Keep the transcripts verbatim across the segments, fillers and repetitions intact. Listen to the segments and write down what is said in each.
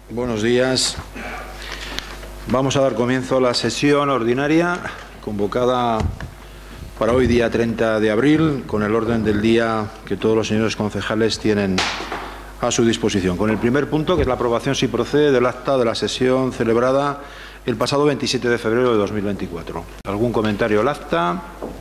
Buenos días. Vamos a dar comienzo a la sesión ordinaria convocada para hoy, día treinta de abril, con el orden del día que todos los señores concejales tienen a su disposición. Con el primer punto, que es la aprobación, si procede, del acta de la sesión celebrada el pasado veintisiete de febrero de dos mil veinticuatro. ¿Algún comentario al acta?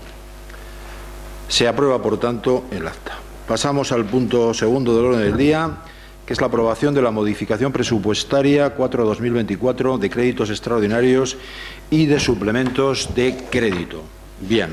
Se aprueba, por tanto, el acta. Pasamos al punto segundo del orden del día, que es la aprobación de la modificación presupuestaria cuatro barra dos mil veinticuatro de créditos extraordinarios y de suplementos de crédito. Bien.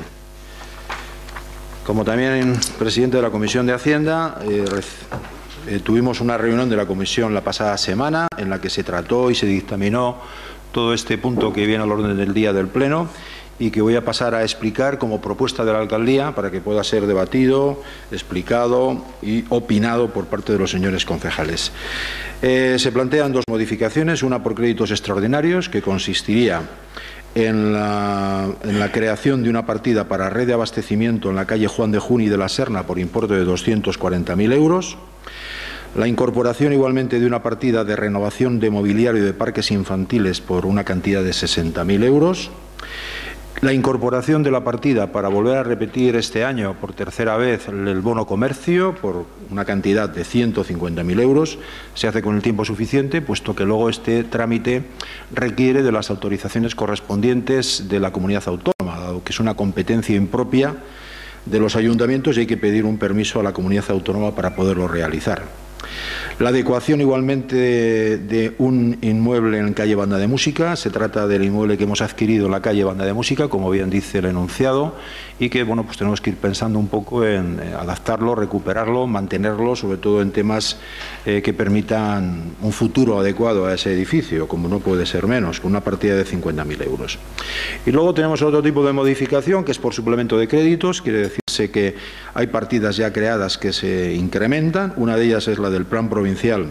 Como también presidente de la Comisión de Hacienda, eh, eh, tuvimos una reunión de la Comisión la pasada semana en la que se trató y se dictaminó todo este punto que viene al orden del día del Pleno y que voy a pasar a explicar como propuesta de la Alcaldía para que pueda ser debatido, explicado y opinado por parte de los señores concejales. Eh, se plantean dos modificaciones, una por créditos extraordinarios, que consistiría en la, en la creación de una partida para red de abastecimiento en la calle Juan de Juni de la Serna por importe de doscientos cuarenta mil euros, la incorporación igualmente de una partida de renovación de mobiliario de parques infantiles por una cantidad de sesenta mil euros, la incorporación de la partida para volver a repetir este año por tercera vez el bono comercio por una cantidad de ciento cincuenta mil euros. Se hace con el tiempo suficiente, puesto que luego este trámite requiere de las autorizaciones correspondientes de la comunidad autónoma, dado que es una competencia impropia de los ayuntamientos y hay que pedir un permiso a la comunidad autónoma para poderlo realizar. La adecuación igualmente de, de un inmueble en calle Banda de Música. Se trata del inmueble que hemos adquirido en la calle Banda de Música, como bien dice el enunciado, y que bueno, pues tenemos que ir pensando un poco en adaptarlo, recuperarlo, mantenerlo, sobre todo en temas eh, que permitan un futuro adecuado a ese edificio, como no puede ser menos, con una partida de cincuenta mil euros. Y luego tenemos otro tipo de modificación, que es por suplemento de créditos. Quiere decirse que hay partidas ya creadas que se incrementan. Una de ellas es la del Plan Provincial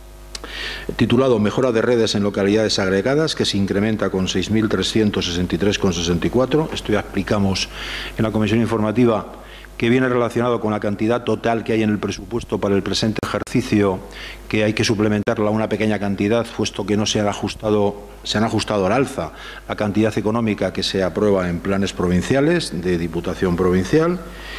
titulado Mejora de redes en localidades agregadas, que se incrementa con seis mil trescientos sesenta y tres coma sesenta y cuatro. Esto ya explicamos en la comisión informativa, que viene relacionado con la cantidad total que hay en el presupuesto para el presente ejercicio, que hay que suplementarla una pequeña cantidad, puesto que no se han ajustado, se han ajustado al alza la cantidad económica que se aprueba en planes provinciales de Diputación Provincial.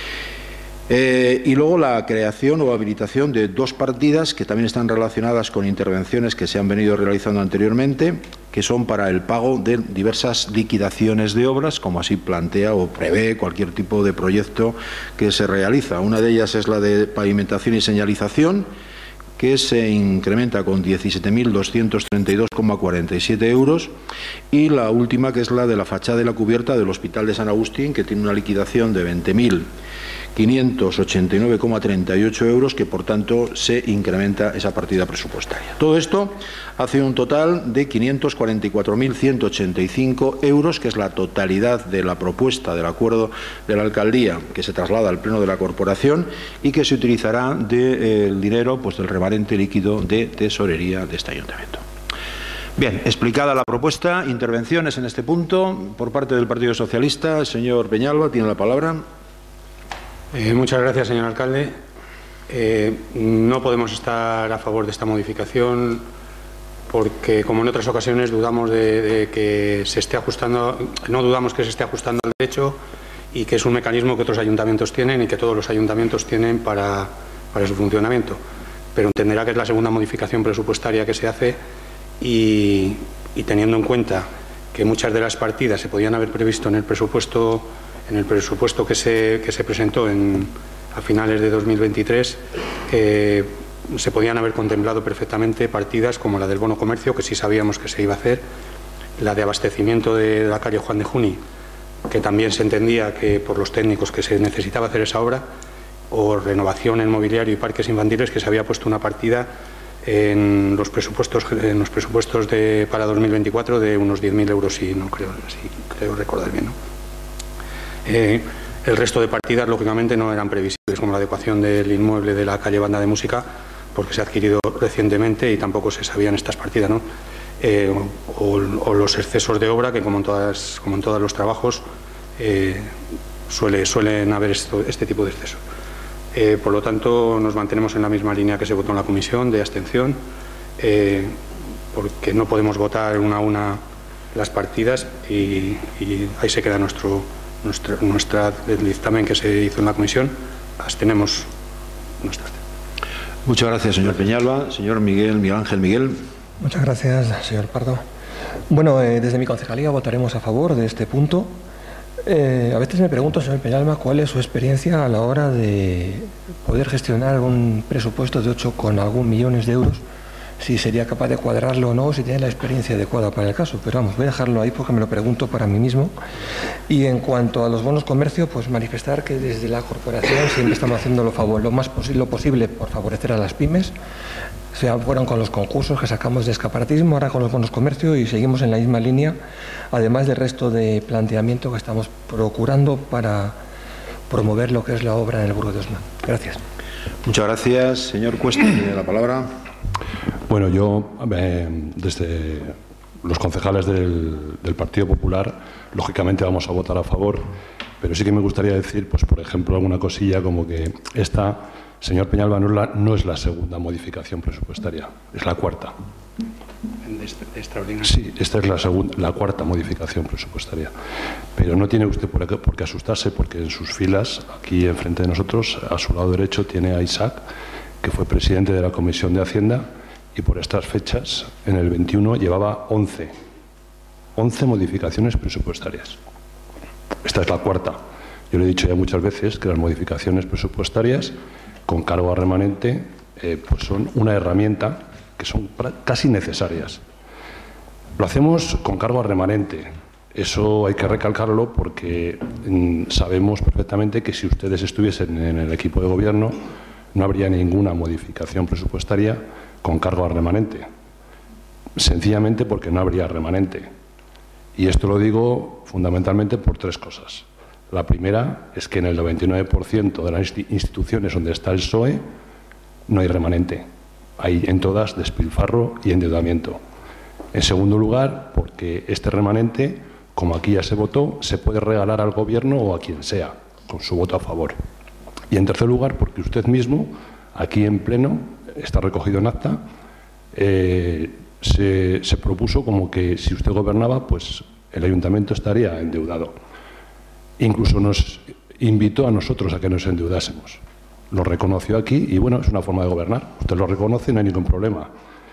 Eh, y luego la creación o habilitación de dos partidas que también están relacionadas con intervenciones que se han venido realizando anteriormente, que son para el pago de diversas liquidaciones de obras, como así plantea o prevé cualquier tipo de proyecto que se realiza. Una de ellas es la de pavimentación y señalización, que se incrementa con diecisiete mil doscientos treinta y dos coma cuarenta y siete euros, y la última, que es la de la fachada y la cubierta del Hospital de San Agustín, que tiene una liquidación de veinte mil quinientos ochenta y nueve coma treinta y ocho euros, que por tanto se incrementa esa partida presupuestaria. Todo esto hace un total de quinientos cuarenta y cuatro mil ciento ochenta y cinco euros, que es la totalidad de la propuesta del acuerdo de la Alcaldía, que se traslada al Pleno de la Corporación y que se utilizará del de, eh, dinero pues, del remanente líquido de tesorería de este ayuntamiento. Bien, explicada la propuesta, intervenciones en este punto por parte del Partido Socialista. El señor Peñalba tiene la palabra. Eh, muchas gracias, señor alcalde. Eh, no podemos estar a favor de esta modificación porque, como en otras ocasiones, dudamos de, de que se esté ajustando, no dudamos que se esté ajustando al derecho y que es un mecanismo que otros ayuntamientos tienen y que todos los ayuntamientos tienen para, para su funcionamiento. Pero entenderá que es la segunda modificación presupuestaria que se hace y, y teniendo en cuenta que muchas de las partidas se podían haber previsto en el presupuesto en el presupuesto que se, que se presentó en, a finales de dos mil veintitrés, eh, se podían haber contemplado perfectamente partidas como la del bono comercio, que sí sabíamos que se iba a hacer, la de abastecimiento de la calle Juan de Juni, que también se entendía que por los técnicos que se necesitaba hacer esa obra, o renovación en mobiliario y parques infantiles, que se había puesto una partida en los presupuestos, en los presupuestos de, para dos mil veinticuatro de unos diez mil euros, y no creo, sí, creo recordar bien, ¿no? Eh, el resto de partidas, lógicamente, no eran previsibles, como la adecuación del inmueble de la calle Banda de Música, porque se ha adquirido recientemente y tampoco se sabían estas partidas, ¿no? Eh, o, o los excesos de obra, que como en, todas, como en todos los trabajos eh, suele, suelen haber esto, este tipo de excesos. Eh, por lo tanto, nos mantenemos en la misma línea que se votó en la comisión de abstención. Eh, porque no podemos votar una a una las partidas y, y ahí se queda nuestro, nuestra, nuestra, el dictamen que se hizo en la comisión. Abstenemos nuestras. Muchas gracias, señor Peñalba. Señor Miguel, Miguel Ángel Miguel. Muchas gracias, señor Pardo. Bueno, eh, desde mi concejalía votaremos a favor de este punto. Eh, a veces me pregunto, señor Peñalba, cuál es su experiencia a la hora de poder gestionar un presupuesto de ocho con algún millones de euros, si sería capaz de cuadrarlo o no, si tiene la experiencia adecuada para el caso. Pero vamos, voy a dejarlo ahí porque me lo pregunto para mí mismo. Y en cuanto a los bonos comercio, pues manifestar que desde la corporación siempre estamos haciendo lo, favor, lo más posi lo posible por favorecer a las pymes. Se fueron con los concursos que sacamos de escaparatismo, ahora con los bonos comercio, y seguimos en la misma línea, además del resto de planteamiento que estamos procurando para promover lo que es la obra en el Burgo de Osma. Gracias. Muchas gracias. Señor Cuesta, tiene la palabra. Bueno, yo, eh, desde los concejales del, del Partido Popular, lógicamente vamos a votar a favor, pero sí que me gustaría decir, pues por ejemplo, alguna cosilla como que esta, señor Peñalba, no es la, no es la segunda modificación presupuestaria, es la cuarta. Extraordinario. Sí, esta es la, segunda, la cuarta modificación presupuestaria. Pero no tiene usted por qué, por qué asustarse, porque en sus filas, aquí enfrente de nosotros, a su lado derecho, tiene a Isaac, que fue presidente de la Comisión de Hacienda, y por estas fechas, en el veintiuno, llevaba once. once modificaciones presupuestarias. Esta es la cuarta. Yo le he dicho ya muchas veces que las modificaciones presupuestarias con cargo a remanente eh, pues son una herramienta que son casi necesarias. Lo hacemos con cargo a remanente. Eso hay que recalcarlo porque mm, sabemos perfectamente que si ustedes estuviesen en el equipo de gobierno no habría ninguna modificación presupuestaria con cargo a remanente. Sencillamente porque no habría remanente. Y esto lo digo fundamentalmente por tres cosas. La primera es que en el noventa y nueve por ciento de las instituciones donde está el P S O E no hay remanente. Hay en todas despilfarro y endeudamiento. En segundo lugar, porque este remanente, como aquí ya se votó, se puede regalar al Gobierno o a quien sea, con su voto a favor. Y en tercer lugar, porque usted mismo, aquí en pleno, está recogido en acta, eh, se, se propuso como que si usted gobernaba, pues el ayuntamiento estaría endeudado. Incluso nos invitó a nosotros a que nos endeudásemos. Lo reconoció aquí y, bueno, es una forma de gobernar. Usted lo reconoce y no hay ningún problema.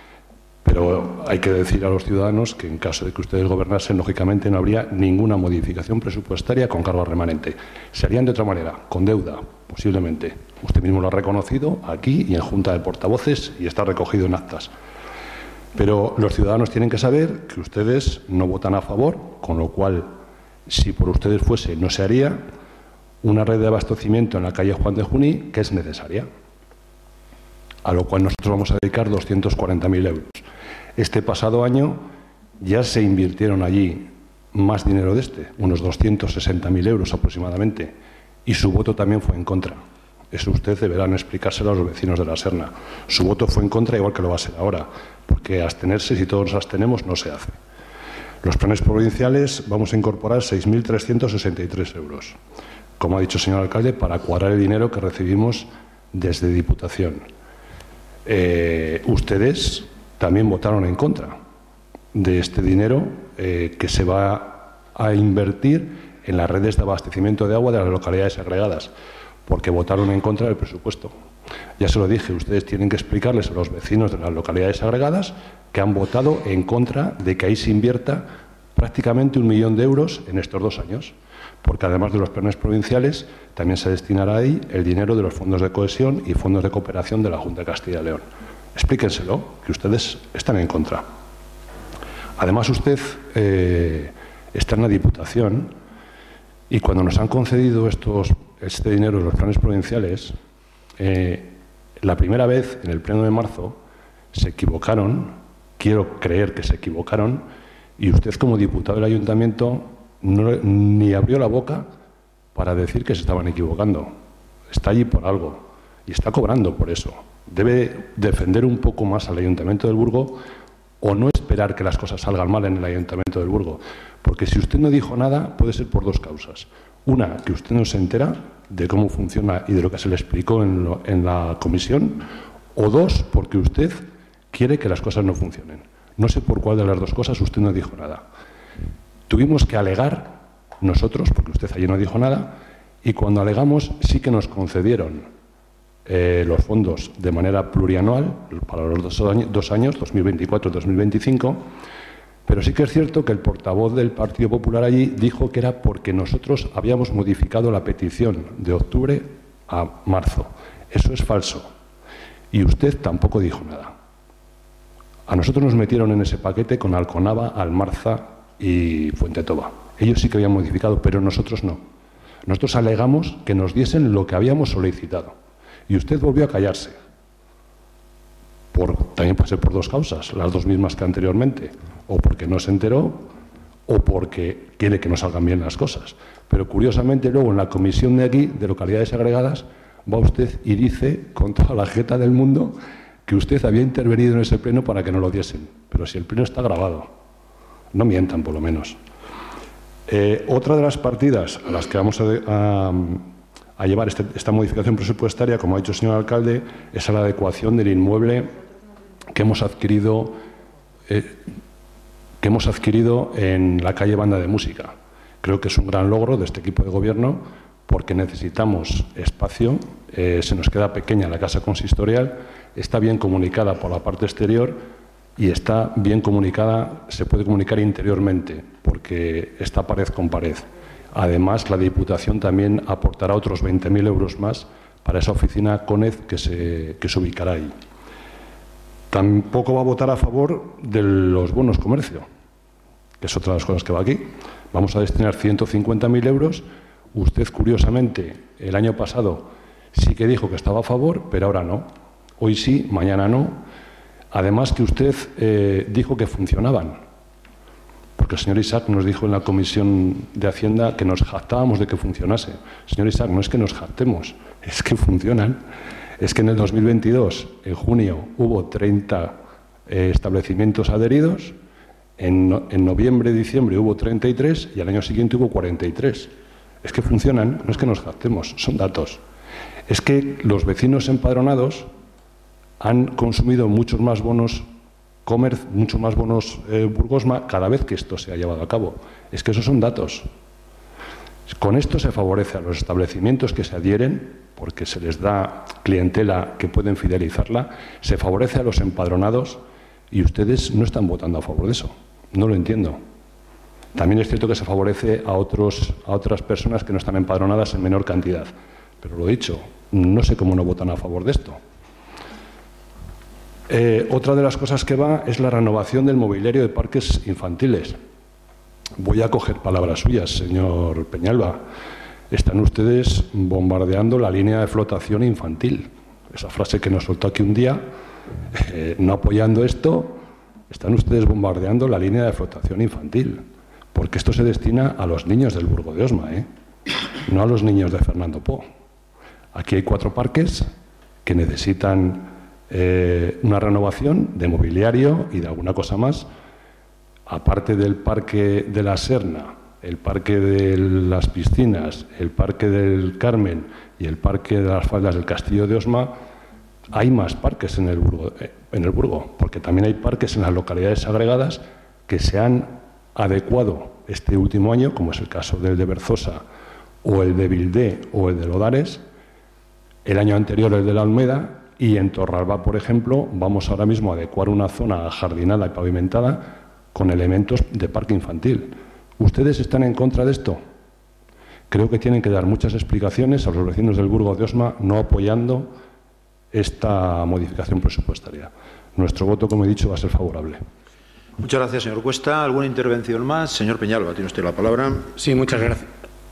Pero hay que decir a los ciudadanos que en caso de que ustedes gobernasen, lógicamente no habría ninguna modificación presupuestaria con cargo a remanente. Se harían de otra manera, con deuda, posiblemente. Usted mismo lo ha reconocido aquí y en Junta de Portavoces y está recogido en actas. Pero los ciudadanos tienen que saber que ustedes no votan a favor, con lo cual, si por ustedes fuese, no se haría una red de abastecimiento en la calle Juan de Juní, que es necesaria, a lo cual nosotros vamos a dedicar doscientos cuarenta mil euros. Este pasado año ya se invirtieron allí más dinero de este, unos doscientos sesenta mil euros aproximadamente, y su voto también fue en contra. Eso usted deberá explicárselo a los vecinos de la Serna. Su voto fue en contra, igual que lo va a ser ahora, porque abstenerse, si todos nos abstenemos, no se hace. Los planes provinciales vamos a incorporar seis mil trescientos sesenta y tres euros, como ha dicho el señor alcalde, para cuadrar el dinero que recibimos desde Diputación. Eh, ustedes también votaron en contra de este dinero eh, que se va a invertir en las redes de abastecimiento de agua de las localidades agregadas, porque votaron en contra del presupuesto. Ya se lo dije, ustedes tienen que explicarles a los vecinos de las localidades agregadas que han votado en contra de que ahí se invierta prácticamente un millón de euros en estos dos años, porque además de los planes provinciales también se destinará ahí el dinero de los fondos de cohesión y fondos de cooperación de la Junta de Castilla y León. Explíquenselo, que ustedes están en contra. Además, usted eh, está en la Diputación y cuando nos han concedido estos, este dinero de los planes provinciales, eh, la primera vez, en el pleno de marzo, se equivocaron, quiero creer que se equivocaron, y usted como diputado del Ayuntamiento no, ni abrió la boca para decir que se estaban equivocando. Está allí por algo y está cobrando por eso. Debe defender un poco más al Ayuntamiento del Burgo o no esperar que las cosas salgan mal en el Ayuntamiento del Burgo. Porque si usted no dijo nada, puede ser por dos causas. Una, que usted no se entera de cómo funciona y de lo que se le explicó en, lo, en la comisión. O dos, porque usted quiere que las cosas no funcionen. No sé por cuál de las dos cosas usted no dijo nada. Tuvimos que alegar nosotros, porque usted allí no dijo nada, y cuando alegamos sí que nos concedieron eh, los fondos de manera plurianual para los dos años, dos años, dos mil veinticuatro y dos mil veinticinco, pero sí que es cierto que el portavoz del Partido Popular allí dijo que era porque nosotros habíamos modificado la petición de octubre a marzo. Eso es falso. Y usted tampoco dijo nada. A nosotros nos metieron en ese paquete con Alconava, Almarza y Fuentetoba. Ellos sí que habían modificado, pero nosotros no. Nosotros alegamos que nos diesen lo que habíamos solicitado. Y usted volvió a callarse. Por, también puede ser por dos causas, las dos mismas que anteriormente. O porque no se enteró, o porque quiere que no salgan bien las cosas. Pero curiosamente luego en la comisión de aquí, de localidades agregadas, va usted y dice, con toda la jeta del mundo, que usted había intervenido en ese pleno para que no lo diesen. Pero si el pleno está grabado, no mientan por lo menos. Eh, otra de las partidas a las que vamos a, a, a llevar este, esta modificación presupuestaria, como ha dicho el señor alcalde, es a la adecuación del inmueble que hemos adquirido, eh, que hemos adquirido en la calle Banda de Música. Creo que es un gran logro de este equipo de gobierno porque necesitamos espacio, eh, se nos queda pequeña la casa consistorial, está bien comunicada por la parte exterior y está bien comunicada, se puede comunicar interiormente, porque está pared con pared. Además, la Diputación también aportará otros veinte mil euros más para esa oficina CONEZ que se, que se ubicará ahí. Tampoco va a votar a favor de los bonos comercio, que es otra de las cosas que va aquí. Vamos a destinar ciento cincuenta mil euros. Usted, curiosamente, el año pasado sí que dijo que estaba a favor, pero ahora no. Hoy sí, mañana no. Además que usted eh, dijo que funcionaban, porque el señor Isaac nos dijo en la Comisión de Hacienda que nos jactábamos de que funcionase. Señor Isaac, no es que nos jactemos, es que funcionan. Es que en el dos mil veintidós, en junio, hubo treinta eh, establecimientos adheridos, en, no, en noviembre, diciembre hubo treinta y tres y al año siguiente hubo cuarenta y tres. Es que funcionan, no es que nos jactemos, son datos. Es que los vecinos empadronados han consumido muchos más bonos Comerc, muchos más bonos eh, Burgosma cada vez que esto se ha llevado a cabo. Es que esos son datos. Con esto se favorece a los establecimientos que se adhieren, porque se les da clientela que pueden fidelizarla, se favorece a los empadronados y ustedes no están votando a favor de eso. No lo entiendo. También es cierto que se favorece a, otros, a otras personas que no están empadronadas en menor cantidad. Pero lo dicho, no sé cómo no votan a favor de esto. Eh, otra de las cosas que va es la renovación del mobiliario de parques infantiles. Voy a coger palabras suyas, señor Peñalba. Están ustedes bombardeando la línea de flotación infantil. Esa frase que nos soltó aquí un día, eh, no apoyando esto, están ustedes bombardeando la línea de flotación infantil. Porque esto se destina a los niños del Burgo de Osma, ¿eh? No a los niños de Fernando Po. Aquí hay cuatro parques que necesitan eh, una renovación de mobiliario y de alguna cosa más, aparte del Parque de la Serna, el Parque de las Piscinas, el Parque del Carmen y el Parque de las Faldas del Castillo de Osma. Hay más parques en el Burgo, eh, en el Burgo, porque también hay parques en las localidades agregadas que se han adecuado este último año, como es el caso del de Berzosa o el de Vildé o el de Lodares, el año anterior el de la Almeda, y en Torralba, por ejemplo, vamos ahora mismo a adecuar una zona ajardinada y pavimentada con elementos de parque infantil. ¿Ustedes están en contra de esto? Creo que tienen que dar muchas explicaciones a los vecinos del Burgo de Osma no apoyando esta modificación presupuestaria. Nuestro voto, como he dicho, va a ser favorable. Muchas gracias, señor Cuesta. ¿Alguna intervención más? Señor Peñalba, tiene usted la palabra. Sí, muchas gracias.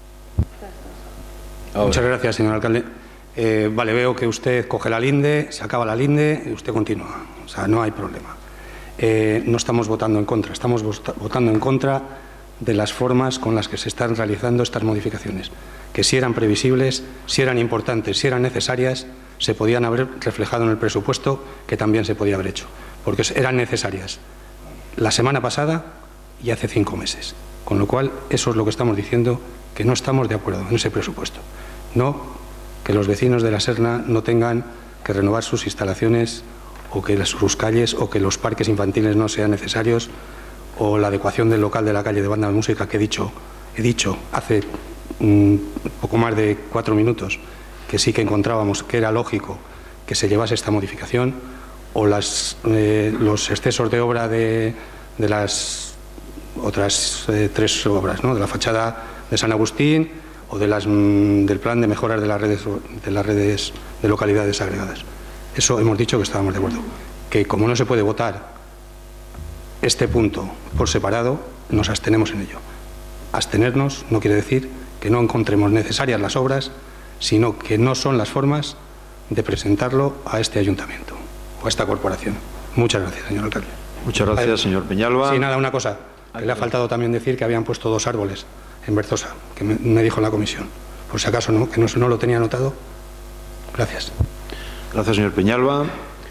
Ahora. Muchas gracias, señor alcalde. Eh, vale, veo que usted coge la linde, se acaba la linde y usted continúa. O sea, no hay problema. Eh, no estamos votando en contra, estamos votando en contra de las formas con las que se están realizando estas modificaciones, que si eran previsibles, si eran importantes, si eran necesarias, se podían haber reflejado en el presupuesto, que también se podía haber hecho, porque eran necesarias la semana pasada y hace cinco meses. Con lo cual, eso es lo que estamos diciendo, que no estamos de acuerdo en ese presupuesto. No que los vecinos de la Serna no tengan que renovar sus instalaciones o que sus calles o que los parques infantiles no sean necesarios, o la adecuación del local de la calle de banda de música que he dicho, he dicho hace mmm, poco más de cuatro minutos que sí que encontrábamos que era lógico que se llevase esta modificación, o las, eh, los excesos de obra de, de las otras eh, tres obras, ¿no? De la fachada de San Agustín o de las, mmm, del plan de mejoras de las redes de las redes de localidades agregadas. Eso hemos dicho que estábamos de acuerdo. Que como no se puede votar este punto por separado, nos abstenemos en ello. Abstenernos no quiere decir que no encontremos necesarias las obras, sino que no son las formas de presentarlo a este ayuntamiento o a esta corporación. Muchas gracias, señor alcalde. Muchas gracias, señor Peñalba. Sí, nada, una cosa. Que le ha faltado también decir que habían puesto dos árboles en Berzosa, que me, me dijo en la comisión. Por si acaso no, que no, no lo tenía anotado. Gracias. Gracias, señor Peñalba.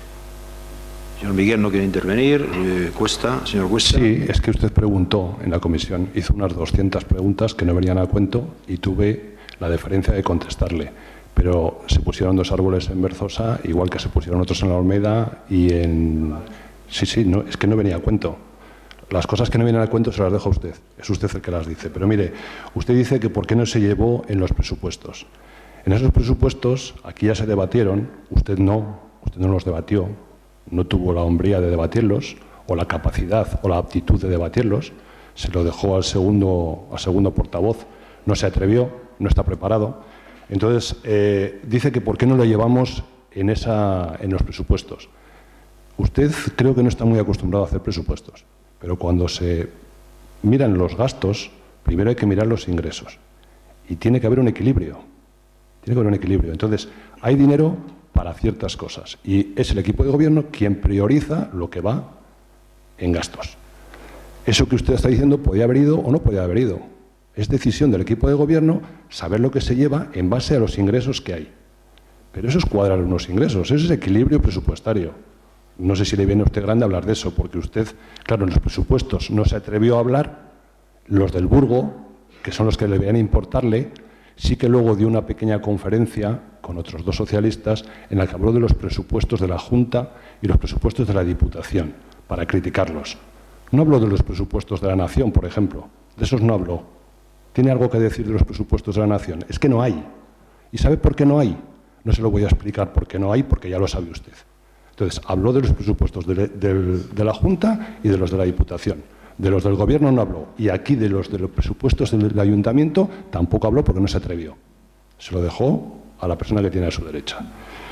Señor Miguel no quiere intervenir. Eh, Cuesta, señor Cuesta. Sí, es que usted preguntó en la comisión, hizo unas doscientas preguntas que no venían a cuento y tuve la deferencia de contestarle. Pero se pusieron dos árboles en Berzosa, igual que se pusieron otros en la Olmeda y en... Sí, sí, no, es que no venía a cuento. Las cosas que no vienen a cuento se las dejo a usted. Es usted el que las dice. Pero mire, usted dice que por qué no se llevó en los presupuestos. En esos presupuestos, aquí ya se debatieron, usted no, usted no los debatió, no tuvo la hombría de debatirlos, o la capacidad o la aptitud de debatirlos, se lo dejó al segundo, al segundo portavoz, no se atrevió, no está preparado. Entonces, eh, dice que por qué no lo llevamos en, esa, en los presupuestos. Usted creo que no está muy acostumbrado a hacer presupuestos, pero cuando se miran los gastos, primero hay que mirar los ingresos. Y tiene que haber un equilibrio. Tiene que haber un equilibrio. Entonces, hay dinero para ciertas cosas. Y es el equipo de gobierno quien prioriza lo que va en gastos. Eso que usted está diciendo podía haber ido o no podía haber ido. Es decisión del equipo de gobierno saber lo que se lleva en base a los ingresos que hay. Pero eso es cuadrar unos ingresos, eso es equilibrio presupuestario. No sé si le viene a usted grande hablar de eso, porque usted, claro, en los presupuestos no se atrevió a hablar, los del Burgo, que son los que le debían importarle, sí que luego dio una pequeña conferencia con otros dos socialistas en la que habló de los presupuestos de la Junta y los presupuestos de la Diputación, para criticarlos. No habló de los presupuestos de la Nación, por ejemplo, de esos no habló. ¿Tiene algo que decir de los presupuestos de la Nación? Es que no hay. ¿Y sabe por qué no hay? No se lo voy a explicar por qué no hay, porque ya lo sabe usted. Entonces, habló de los presupuestos de, de, de la Junta y de los de la Diputación. De los del Gobierno no habló. Y aquí de los de los presupuestos del Ayuntamiento tampoco habló porque no se atrevió. Se lo dejó a la persona que tiene a su derecha.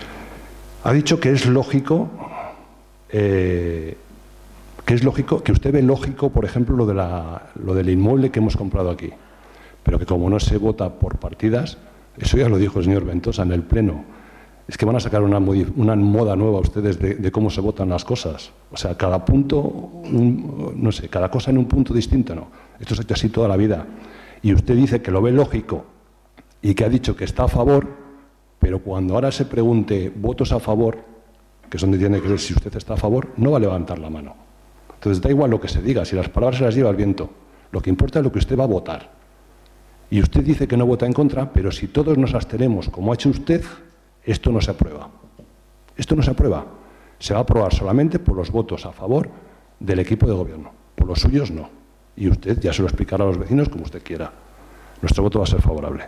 Ha dicho que es lógico, eh, que es lógico, que usted ve lógico, por ejemplo, lo, de la, lo del inmueble que hemos comprado aquí. Pero que como no se vota por partidas, eso ya lo dijo el señor Ventosa en el Pleno. Es que van a sacar una, una moda nueva ustedes de, de cómo se votan las cosas. O sea, cada punto, un, no sé, cada cosa en un punto distinto, no. Esto se ha hecho así toda la vida. Y usted dice que lo ve lógico y que ha dicho que está a favor, pero cuando ahora se pregunte votos a favor, que es donde tiene que ver si usted está a favor, no va a levantar la mano. Entonces da igual lo que se diga, si las palabras se las lleva el viento. Lo que importa es lo que usted va a votar. Y usted dice que no vota en contra, pero si todos nos abstenemos, como ha hecho usted, esto no se aprueba. Esto no se aprueba. Se va a aprobar solamente por los votos a favor del equipo de gobierno. Por los suyos, no. Y usted ya se lo explicará a los vecinos como usted quiera. Nuestro voto va a ser favorable.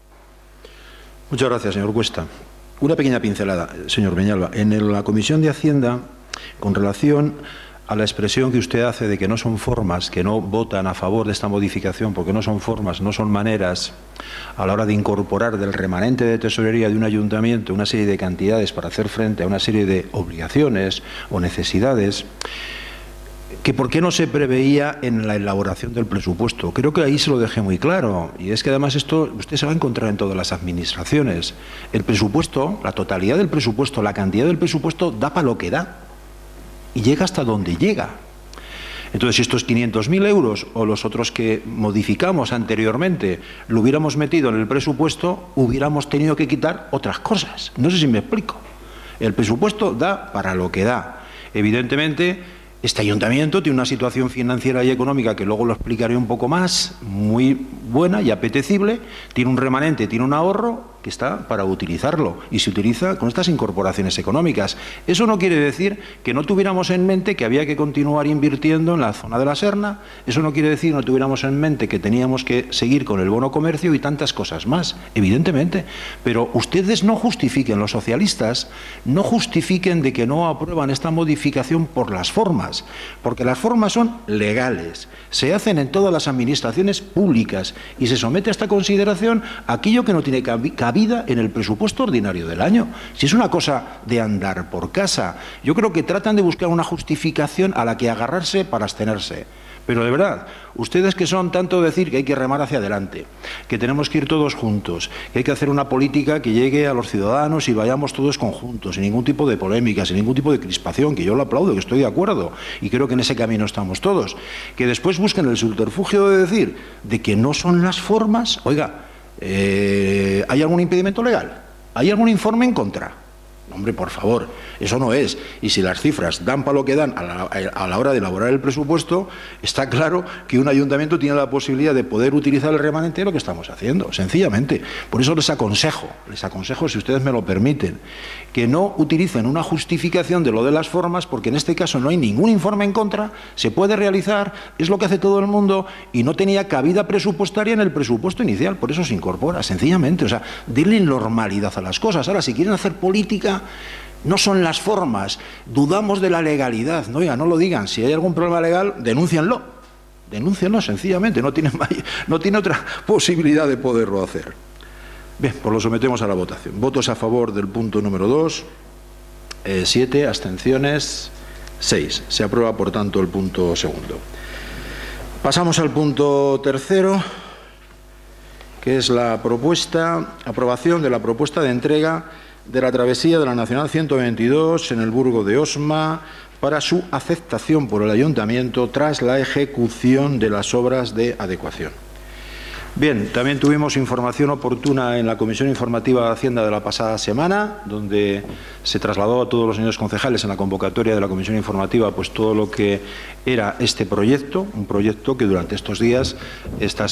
Muchas gracias, señor Cuesta. Una pequeña pincelada, señor Peñalba. En la Comisión de Hacienda, con relación a la expresión que usted hace de que no son formas, que no votan a favor de esta modificación porque no son formas, no son maneras a la hora de incorporar del remanente de tesorería de un ayuntamiento una serie de cantidades para hacer frente a una serie de obligaciones o necesidades, que por qué no se preveía en la elaboración del presupuesto. Creo que ahí se lo dejé muy claro, y es que además esto usted se va a encontrar en todas las administraciones. El presupuesto, la totalidad del presupuesto, la cantidad del presupuesto da para lo que da. Y llega hasta donde llega. Entonces, si estos quinientos mil euros o los otros que modificamos anteriormente lo hubiéramos metido en el presupuesto, hubiéramos tenido que quitar otras cosas. No sé si me explico. El presupuesto da para lo que da. Evidentemente, este ayuntamiento tiene una situación financiera y económica que luego lo explicaré un poco más, muy buena y apetecible. Tiene un remanente, tiene un ahorro. que está para utilizarlo y se utiliza con estas incorporaciones económicas. Eso no quiere decir que no tuviéramos en mente que había que continuar invirtiendo en la zona de la Serna, eso no quiere decir que no tuviéramos en mente que teníamos que seguir con el bono comercio y tantas cosas más, evidentemente. Pero ustedes no justifiquen, los socialistas, no justifiquen de que no aprueban esta modificación por las formas, porque las formas son legales, se hacen en todas las administraciones públicas y se somete a esta consideración aquello que no tiene cabida en el presupuesto ordinario del año. Si es una cosa de andar por casa, yo creo que tratan de buscar una justificación a la que agarrarse para abstenerse. Pero de verdad, ustedes que son tanto decir que hay que remar hacia adelante, que tenemos que ir todos juntos, que hay que hacer una política que llegue a los ciudadanos y vayamos todos conjuntos, sin ningún tipo de polémica, sin ningún tipo de crispación, que yo lo aplaudo, que estoy de acuerdo, y creo que en ese camino estamos todos, que después busquen el subterfugio de decir de que no son las formas. Oiga, eh, ¿hay algún impedimento legal? ¿Hay algún informe en contra? Hombre, por favor, eso no es. Y si las cifras dan para lo que dan a la, a la hora de elaborar el presupuesto, está claro que un ayuntamiento tiene la posibilidad de poder utilizar el remanente de lo que estamos haciendo, sencillamente. Por eso les aconsejo, les aconsejo, si ustedes me lo permiten, que no utilicen una justificación de lo de las formas, porque en este caso no hay ningún informe en contra, se puede realizar, es lo que hace todo el mundo y no tenía cabida presupuestaria en el presupuesto inicial, por eso se incorpora, sencillamente. O sea, denle normalidad a las cosas. Ahora, si quieren hacer política, no son las formas, dudamos de la legalidad. No, oiga, no lo digan, si hay algún problema legal, denúncienlo, denúncienlo sencillamente, no tiene, no tiene otra posibilidad de poderlo hacer. Bien, pues lo sometemos a la votación. Votos a favor del punto número dos, eh, siete, abstenciones, seis. Se aprueba, por tanto, el punto segundo. Pasamos al punto tercero, que es la propuesta, aprobación de la propuesta de entrega de la travesía de la Nacional ciento veintidós en el Burgo de Osma para su aceptación por el Ayuntamiento tras la ejecución de las obras de adecuación. Bien, también tuvimos información oportuna en la Comisión Informativa de Hacienda de la pasada semana, donde se trasladó a todos los señores concejales en la convocatoria de la Comisión Informativa pues todo lo que era este proyecto, un proyecto que durante estos días está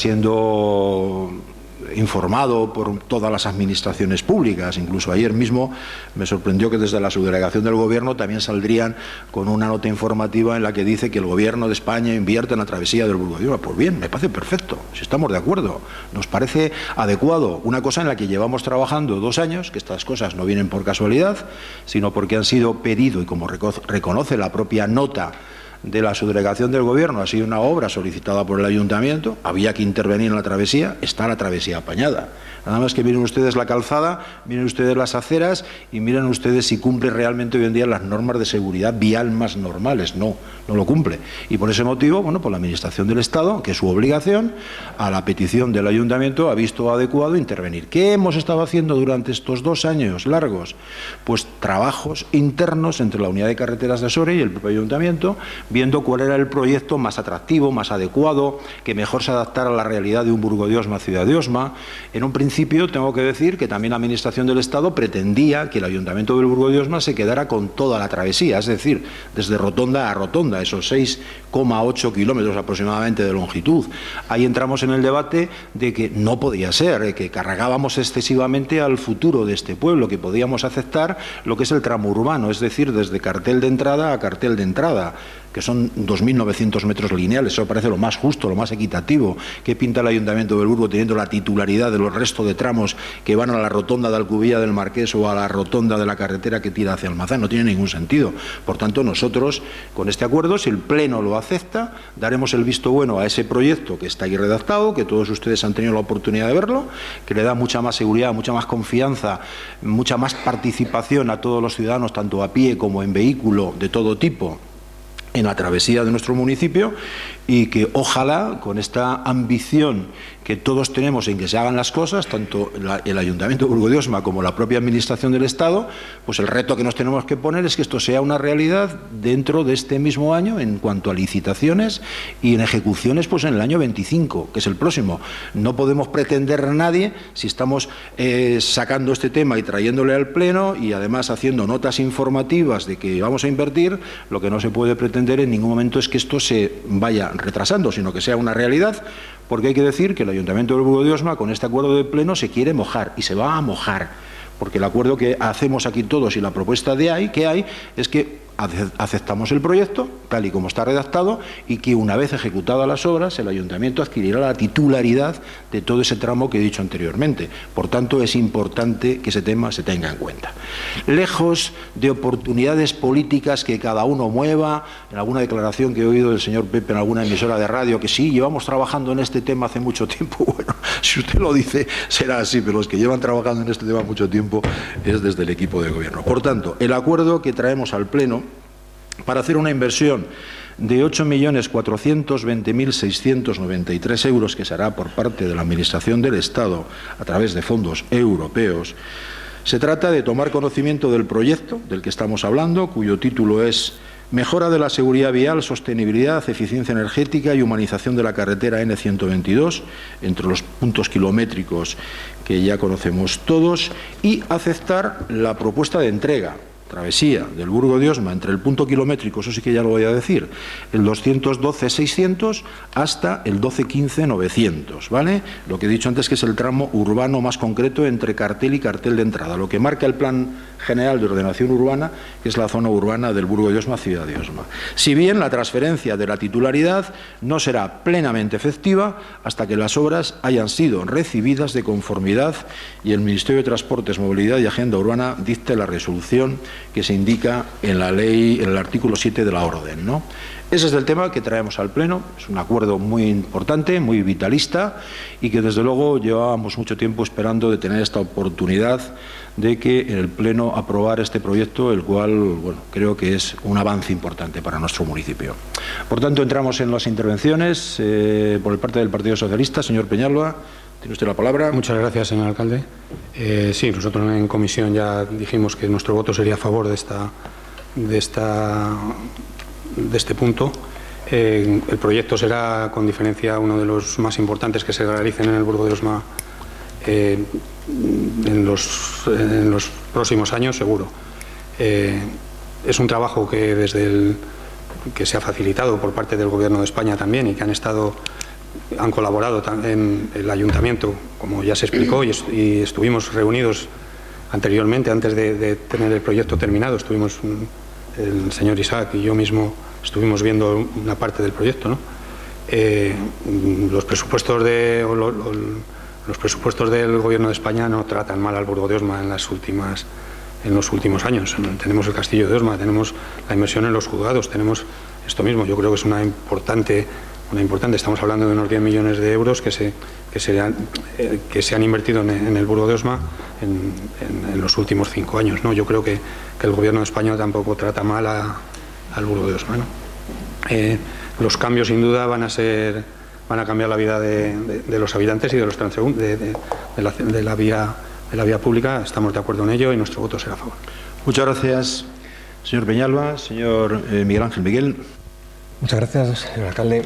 siendo informado por todas las administraciones públicas. Incluso ayer mismo me sorprendió que desde la subdelegación del Gobierno también saldrían con una nota informativa en la que dice que el Gobierno de España invierte en la travesía del Burgo de Osma. Pues bien, me parece perfecto, si estamos de acuerdo, nos parece adecuado, una cosa en la que llevamos trabajando dos años, que estas cosas no vienen por casualidad, sino porque han sido pedido, y como reconoce la propia nota de la subdelegación del Gobierno, ha sido una obra solicitada por el Ayuntamiento, había que intervenir en la travesía, está la travesía apañada. Nada más que miren ustedes la calzada, miren ustedes las aceras y miren ustedes si cumple realmente hoy en día las normas de seguridad vial más normales. No, no lo cumple. Y por ese motivo, bueno, pues la Administración del Estado, que es su obligación, a la petición del Ayuntamiento ha visto adecuado intervenir. ¿Qué hemos estado haciendo durante estos dos años largos? Pues trabajos internos entre la Unidad de Carreteras de Soria y el propio Ayuntamiento, viendo cuál era el proyecto más atractivo, más adecuado, que mejor se adaptara a la realidad de un Burgo de Osma, ciudad de Osma. En un principio tengo que decir que también la Administración del Estado pretendía que el Ayuntamiento del Burgo de Osma se quedara con toda la travesía, es decir, desde rotonda a rotonda, esos seis coma ocho kilómetros aproximadamente de longitud. Ahí entramos en el debate de que no podía ser, que cargábamos excesivamente al futuro de este pueblo, que podíamos aceptar lo que es el tramo urbano, es decir, desde cartel de entrada a cartel de entrada, que son dos mil novecientos metros lineales. Eso parece lo más justo, lo más equitativo. ¿Qué pinta el Ayuntamiento del Burgo teniendo la titularidad de los restos de tramos que van a la rotonda de Alcubilla del Marqués o a la rotonda de la carretera que tira hacia Almazán? No tiene ningún sentido. Por tanto, nosotros, con este acuerdo, si el Pleno lo acepta, daremos el visto bueno a ese proyecto que está ahí redactado, que todos ustedes han tenido la oportunidad de verlo, que le da mucha más seguridad, mucha más confianza, mucha más participación a todos los ciudadanos, tanto a pie como en vehículo de todo tipo, en la travesía de nuestro municipio, y que ojalá con esta ambición que todos tenemos en que se hagan las cosas, tanto el Ayuntamiento de Burgo de Osma como la propia Administración del Estado, pues el reto que nos tenemos que poner es que esto sea una realidad dentro de este mismo año en cuanto a licitaciones y en ejecuciones pues en el año veinticinco, que es el próximo. No podemos pretender a nadie, si estamos eh, sacando este tema y trayéndole al Pleno y además haciendo notas informativas de que vamos a invertir, lo que no se puede pretender en ningún momento es que esto se vaya retrasando, sino que sea una realidad, porque hay que decir que el Ayuntamiento del Burgo de Osma, con este acuerdo de pleno, se quiere mojar y se va a mojar, porque el acuerdo que hacemos aquí todos y la propuesta de ahí, que hay es que aceptamos el proyecto tal y como está redactado y que una vez ejecutadas las obras el Ayuntamiento adquirirá la titularidad de todo ese tramo que he dicho anteriormente. Por tanto, es importante que ese tema se tenga en cuenta. Lejos de oportunidades políticas que cada uno mueva, en alguna declaración que he oído del señor Pepe en alguna emisora de radio, que sí, llevamos trabajando en este tema hace mucho tiempo. Bueno, si usted lo dice, será así, pero los que llevan trabajando en este tema mucho tiempo es desde el equipo de gobierno. Por tanto, el acuerdo que traemos al Pleno para hacer una inversión de ocho millones cuatrocientos veinte mil seiscientos noventa y tres euros que se hará por parte de la Administración del Estado a través de fondos europeos. Se trata de tomar conocimiento del proyecto del que estamos hablando, cuyo título es Mejora de la seguridad vial, sostenibilidad, eficiencia energética y humanización de la carretera N ciento veintidós, entre los puntos kilométricos que ya conocemos todos, y aceptar la propuesta de entrega, travesía del Burgo de Osma entre el punto kilométrico, eso sí que ya lo voy a decir, el doscientos doce seiscientos hasta el doce quince novecientos, ¿vale? Lo que he dicho antes, que es el tramo urbano más concreto entre cartel y cartel de entrada, lo que marca el Plan General de Ordenación Urbana, que es la zona urbana del Burgo de Osma, ciudad de Osma. Si bien la transferencia de la titularidad no será plenamente efectiva hasta que las obras hayan sido recibidas de conformidad y el Ministerio de Transportes, Movilidad y Agenda Urbana dicte la resolución que se indica en la ley, en el artículo siete de la orden, ¿no? Ese es el tema que traemos al Pleno. Es un acuerdo muy importante, muy vitalista y que desde luego llevábamos mucho tiempo esperando de tener esta oportunidad de que en el Pleno aprobar este proyecto, el cual, bueno, creo que es un avance importante para nuestro municipio. Por tanto, entramos en las intervenciones eh, por parte del Partido Socialista. Señor Peñalba, tiene usted la palabra. Muchas gracias, señor alcalde. Eh, sí, nosotros en comisión ya dijimos que nuestro voto sería a favor de esta, de esta, de este punto. Eh, el proyecto será, con diferencia, uno de los más importantes que se realicen en el Burgo de Osma eh, en, los, en los próximos años, seguro. Eh, es un trabajo que desde el que se ha facilitado por parte del Gobierno de España también y que han estado han colaborado también el Ayuntamiento, como ya se explicó, y, est y estuvimos reunidos anteriormente, antes de, de tener el proyecto terminado. Estuvimos, el señor Isaac y yo mismo estuvimos viendo una parte del proyecto, ¿no? Eh, los presupuestos de o lo, lo, los presupuestos del Gobierno de España no tratan mal al Burgo de Osma en las últimas en los últimos años. Tenemos el Castillo de Osma, tenemos la inversión en los juzgados, tenemos esto mismo. Yo creo que es una importante Una importante, estamos hablando de unos diez millones de euros que se, que se, han, eh, que se han invertido en, en el Burgo de Osma en, en, en los últimos cinco años, ¿no? Yo creo que, que el Gobierno español tampoco trata mal a, al Burgo de Osma, ¿no? Eh, los cambios, sin duda, van a ser van a cambiar la vida de, de, de los habitantes y de los transeúntes de, de, de, la, de, la vía, de la vía pública. Estamos de acuerdo en ello y nuestro voto será a favor. Muchas gracias, señor Peñalba. Señor eh, Miguel Ángel Miguel. Muchas gracias, señor alcalde.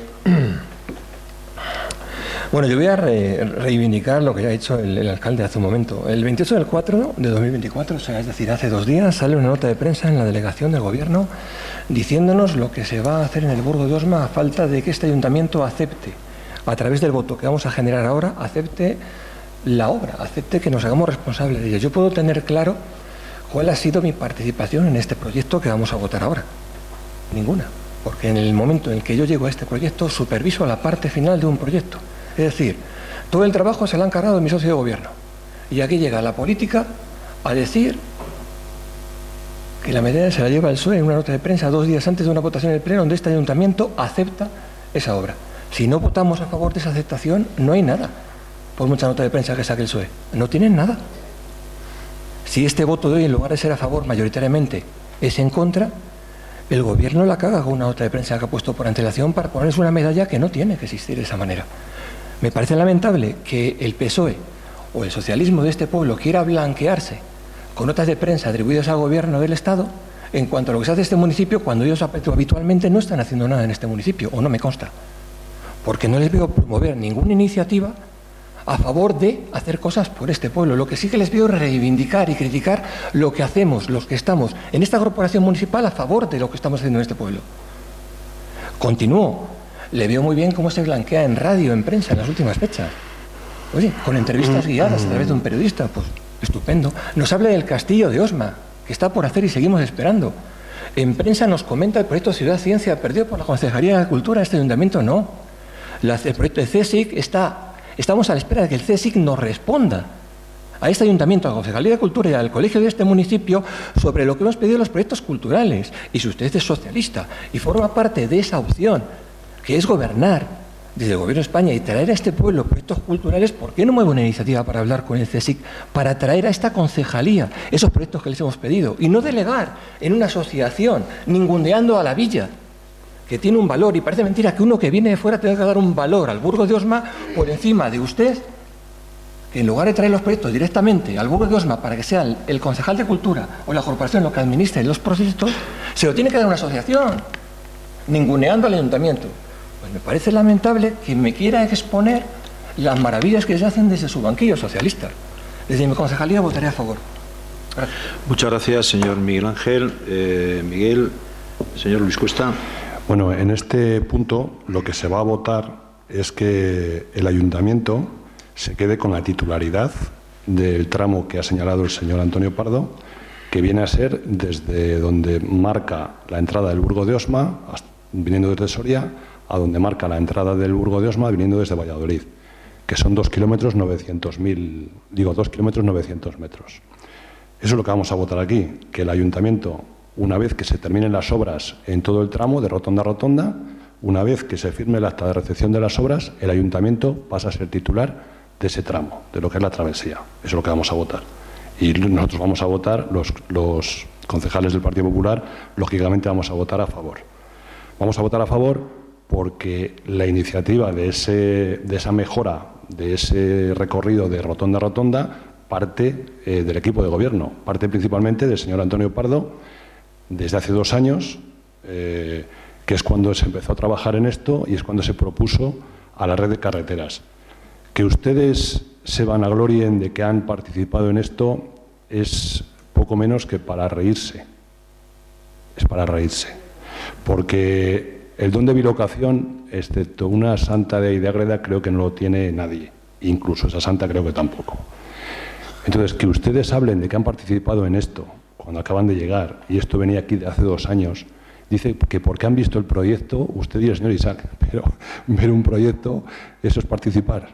Bueno, yo voy a re reivindicar lo que ya ha dicho el, el alcalde hace un momento. El veintiocho del cuatro de dos mil veinticuatro, o sea, es decir, hace dos días, sale una nota de prensa en la delegación del Gobierno diciéndonos lo que se va a hacer en el Burgo de Osma a falta de que este ayuntamiento acepte, a través del voto que vamos a generar ahora, acepte la obra, acepte que nos hagamos responsables de ella. Yo puedo tener claro cuál ha sido mi participación en este proyecto que vamos a votar ahora. Ninguna. Porque en el momento en el que yo llego a este proyecto, superviso la parte final de un proyecto. Es decir, todo el trabajo se lo ha encargado mi socio de gobierno. Y aquí llega la política a decir que la medida se la lleva el P S O E en una nota de prensa dos días antes de una votación en el Pleno donde este ayuntamiento acepta esa obra. Si no votamos a favor de esa aceptación, no hay nada. Por mucha nota de prensa que saque el P S O E. No tienen nada. Si este voto de hoy, en lugar de ser a favor mayoritariamente, es en contra, el Gobierno la caga con una nota de prensa que ha puesto por antelación para ponerse una medalla que no tiene que existir de esa manera. Me parece lamentable que el P S O E o el socialismo de este pueblo quiera blanquearse con notas de prensa atribuidas al Gobierno del Estado en cuanto a lo que se hace en este municipio, cuando ellos habitualmente no están haciendo nada en este municipio, o no me consta. Porque no les veo promover ninguna iniciativa a favor de hacer cosas por este pueblo. Lo que sí que les veo es reivindicar y criticar lo que hacemos, los que estamos en esta corporación municipal, a favor de lo que estamos haciendo en este pueblo. Continúo Le veo muy bien cómo se blanquea en radio, en prensa, en las últimas fechas. Oye, con entrevistas guiadas a través de un periodista, pues estupendo. Nos habla del castillo de Osma, que está por hacer y seguimos esperando. En prensa nos comenta el proyecto Ciudad Ciencia, perdido por la Concejalía de Cultura, este ayuntamiento no. La, el proyecto de C S I C está, estamos a la espera de que el C S I C nos responda a este ayuntamiento, a la Concejalía de Cultura y al colegio de este municipio sobre lo que hemos pedido los proyectos culturales. Y si usted es socialista y forma parte de esa opción, que es gobernar desde el Gobierno de España y traer a este pueblo proyectos culturales, ¿por qué no mueve una iniciativa para hablar con el C S I C para traer a esta concejalía esos proyectos que les hemos pedido y no delegar en una asociación ningundeando a la villa, que tiene un valor? Y parece mentira que uno que viene de fuera tenga que dar un valor al Burgo de Osma por encima de usted, que en lugar de traer los proyectos directamente al Burgo de Osma para que sea el, el concejal de Cultura o la corporación lo que administre los proyectos, se lo tiene que dar una asociación, ninguneando al ayuntamiento. Pues me parece lamentable que me quiera exponer las maravillas que se hacen desde su banquillo socialista. Desde mi concejalía votaré a favor. Gracias. Muchas gracias, señor Miguel Ángel. Eh, Miguel, señor Luis Cuesta. Bueno, en este punto lo que se va a votar es que el ayuntamiento se quede con la titularidad del tramo que ha señalado el señor Antonio Pardo, que viene a ser desde donde marca la entrada del Burgo de Osma, viniendo desde Soria, a donde marca la entrada del Burgo de Osma, viniendo desde Valladolid, que son dos kilómetros novecientos mil, digo, dos kilómetros novecientos metros. Eso es lo que vamos a votar aquí, que el ayuntamiento, una vez que se terminen las obras en todo el tramo de rotonda a rotonda, una vez que se firme el acta de recepción de las obras, el ayuntamiento pasa a ser titular de ese tramo, de lo que es la travesía. Eso es lo que vamos a votar. Y nosotros vamos a votar, los, los concejales del Partido Popular, lógicamente vamos a votar a favor. Vamos a votar a favor porque la iniciativa de, ese, de esa mejora, de ese recorrido de rotonda a rotonda, parte eh, del equipo de gobierno, parte principalmente del señor Antonio Pardo, desde hace dos años, eh, que es cuando se empezó a trabajar en esto y es cuando se propuso a la red de carreteras. Que ustedes se vanaglorien de que han participado en esto es poco menos que para reírse. Es para reírse. Porque el don de bilocación, excepto una santa de Agreda, creo que no lo tiene nadie. Incluso esa santa creo que tampoco. Entonces, que ustedes hablen de que han participado en esto, cuando acaban de llegar, y esto venía aquí de hace dos años, dice que porque han visto el proyecto, usted y el señor Isaac, pero ver un proyecto, eso es participar.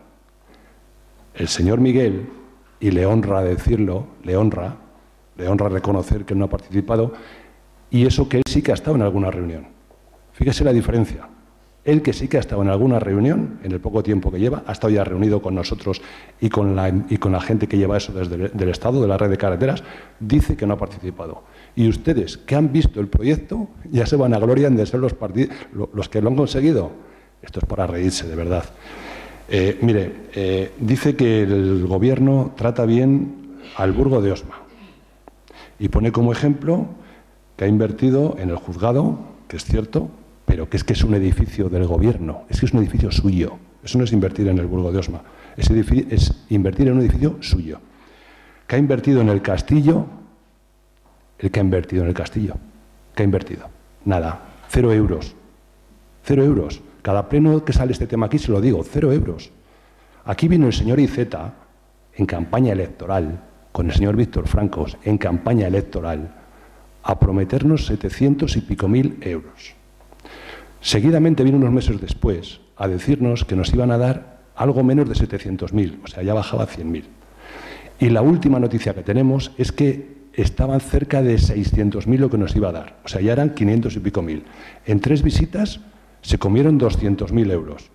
El señor Miguel, y le honra decirlo, le honra, le honra reconocer que no ha participado, y eso que él sí que ha estado en alguna reunión. Fíjese la diferencia. Él que sí que ha estado en alguna reunión, en el poco tiempo que lleva, ha estado ya reunido con nosotros y con la, y con la gente que lleva eso desde el del Estado, de la red de carreteras, dice que no ha participado. Y ustedes, que han visto el proyecto, ya se vanaglorian de ser los, los que lo han conseguido. Esto es para reírse, de verdad. Eh, mire, eh, dice que el Gobierno trata bien al Burgo de Osma y pone como ejemplo que ha invertido en el juzgado, que es cierto, pero que es que es un edificio del Gobierno, es que es un edificio suyo. Eso no es invertir en el Burgo de Osma, es, es invertir en un edificio suyo. Que ha invertido en el castillo, el que ha invertido en el castillo, ¿qué ha invertido? Nada, cero euros, cero euros. Cada pleno que sale este tema aquí se lo digo, cero euros. Aquí vino el señor Iceta en campaña electoral, con el señor Víctor Francos, en campaña electoral, a prometernos setecientos y pico mil euros. Seguidamente vino unos meses después a decirnos que nos iban a dar algo menos de setecientos mil, o sea, ya bajaba a cien mil. Y la última noticia que tenemos es que estaban cerca de seiscientos mil lo que nos iba a dar, o sea, ya eran quinientos y pico mil. En tres visitas se comieron doscientos mil euros.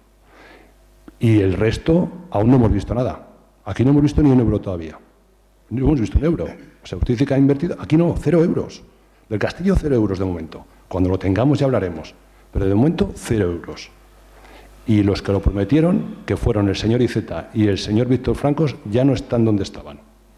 Y el resto aún no hemos visto nada. Aquí no hemos visto ni un euro todavía. No hemos visto un euro. O sea, usted dice que ha invertido. Aquí no, cero euros. Del castillo, cero euros de momento. Cuando lo tengamos ya hablaremos. Pero de momento, cero euros. Y los que lo prometieron, que fueron el señor Iceta y el señor Víctor Francos, ya no están donde estaban.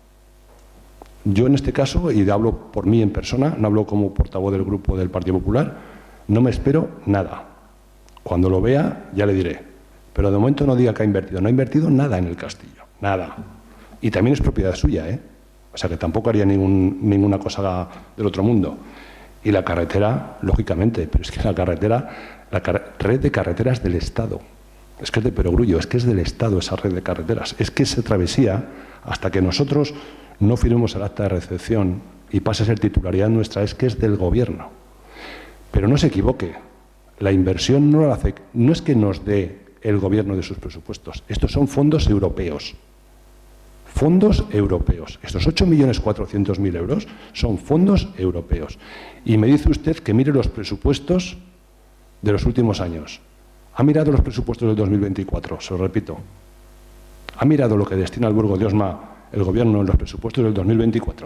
Yo en este caso, y hablo por mí en persona, no hablo como portavoz del grupo del Partido Popular, no me espero nada. Cuando lo vea, ya le diré. Pero de momento no diga que ha invertido. No ha invertido nada en el castillo. Nada. Y también es propiedad suya, ¿eh? O sea que tampoco haría ningún, ninguna cosa del otro mundo. Y la carretera, lógicamente, pero es que la carretera, la car red de carreteras del Estado, es que es de perogrullo, es que es del Estado esa red de carreteras, es que esa travesía, hasta que nosotros no firmemos el acta de recepción y pase a ser titularidad nuestra, es que es del Gobierno. Pero no se equivoque, la inversión no la hace, no es que nos dé el Gobierno de sus presupuestos, estos son fondos europeos. Fondos europeos. Estos ocho millones cuatrocientos mil euros son fondos europeos. Y me dice usted que mire los presupuestos de los últimos años. ¿Ha mirado los presupuestos del dos mil veinticuatro? Se lo repito. ¿Ha mirado lo que destina al Burgo de Osma el Gobierno en los presupuestos del dos mil veinticuatro?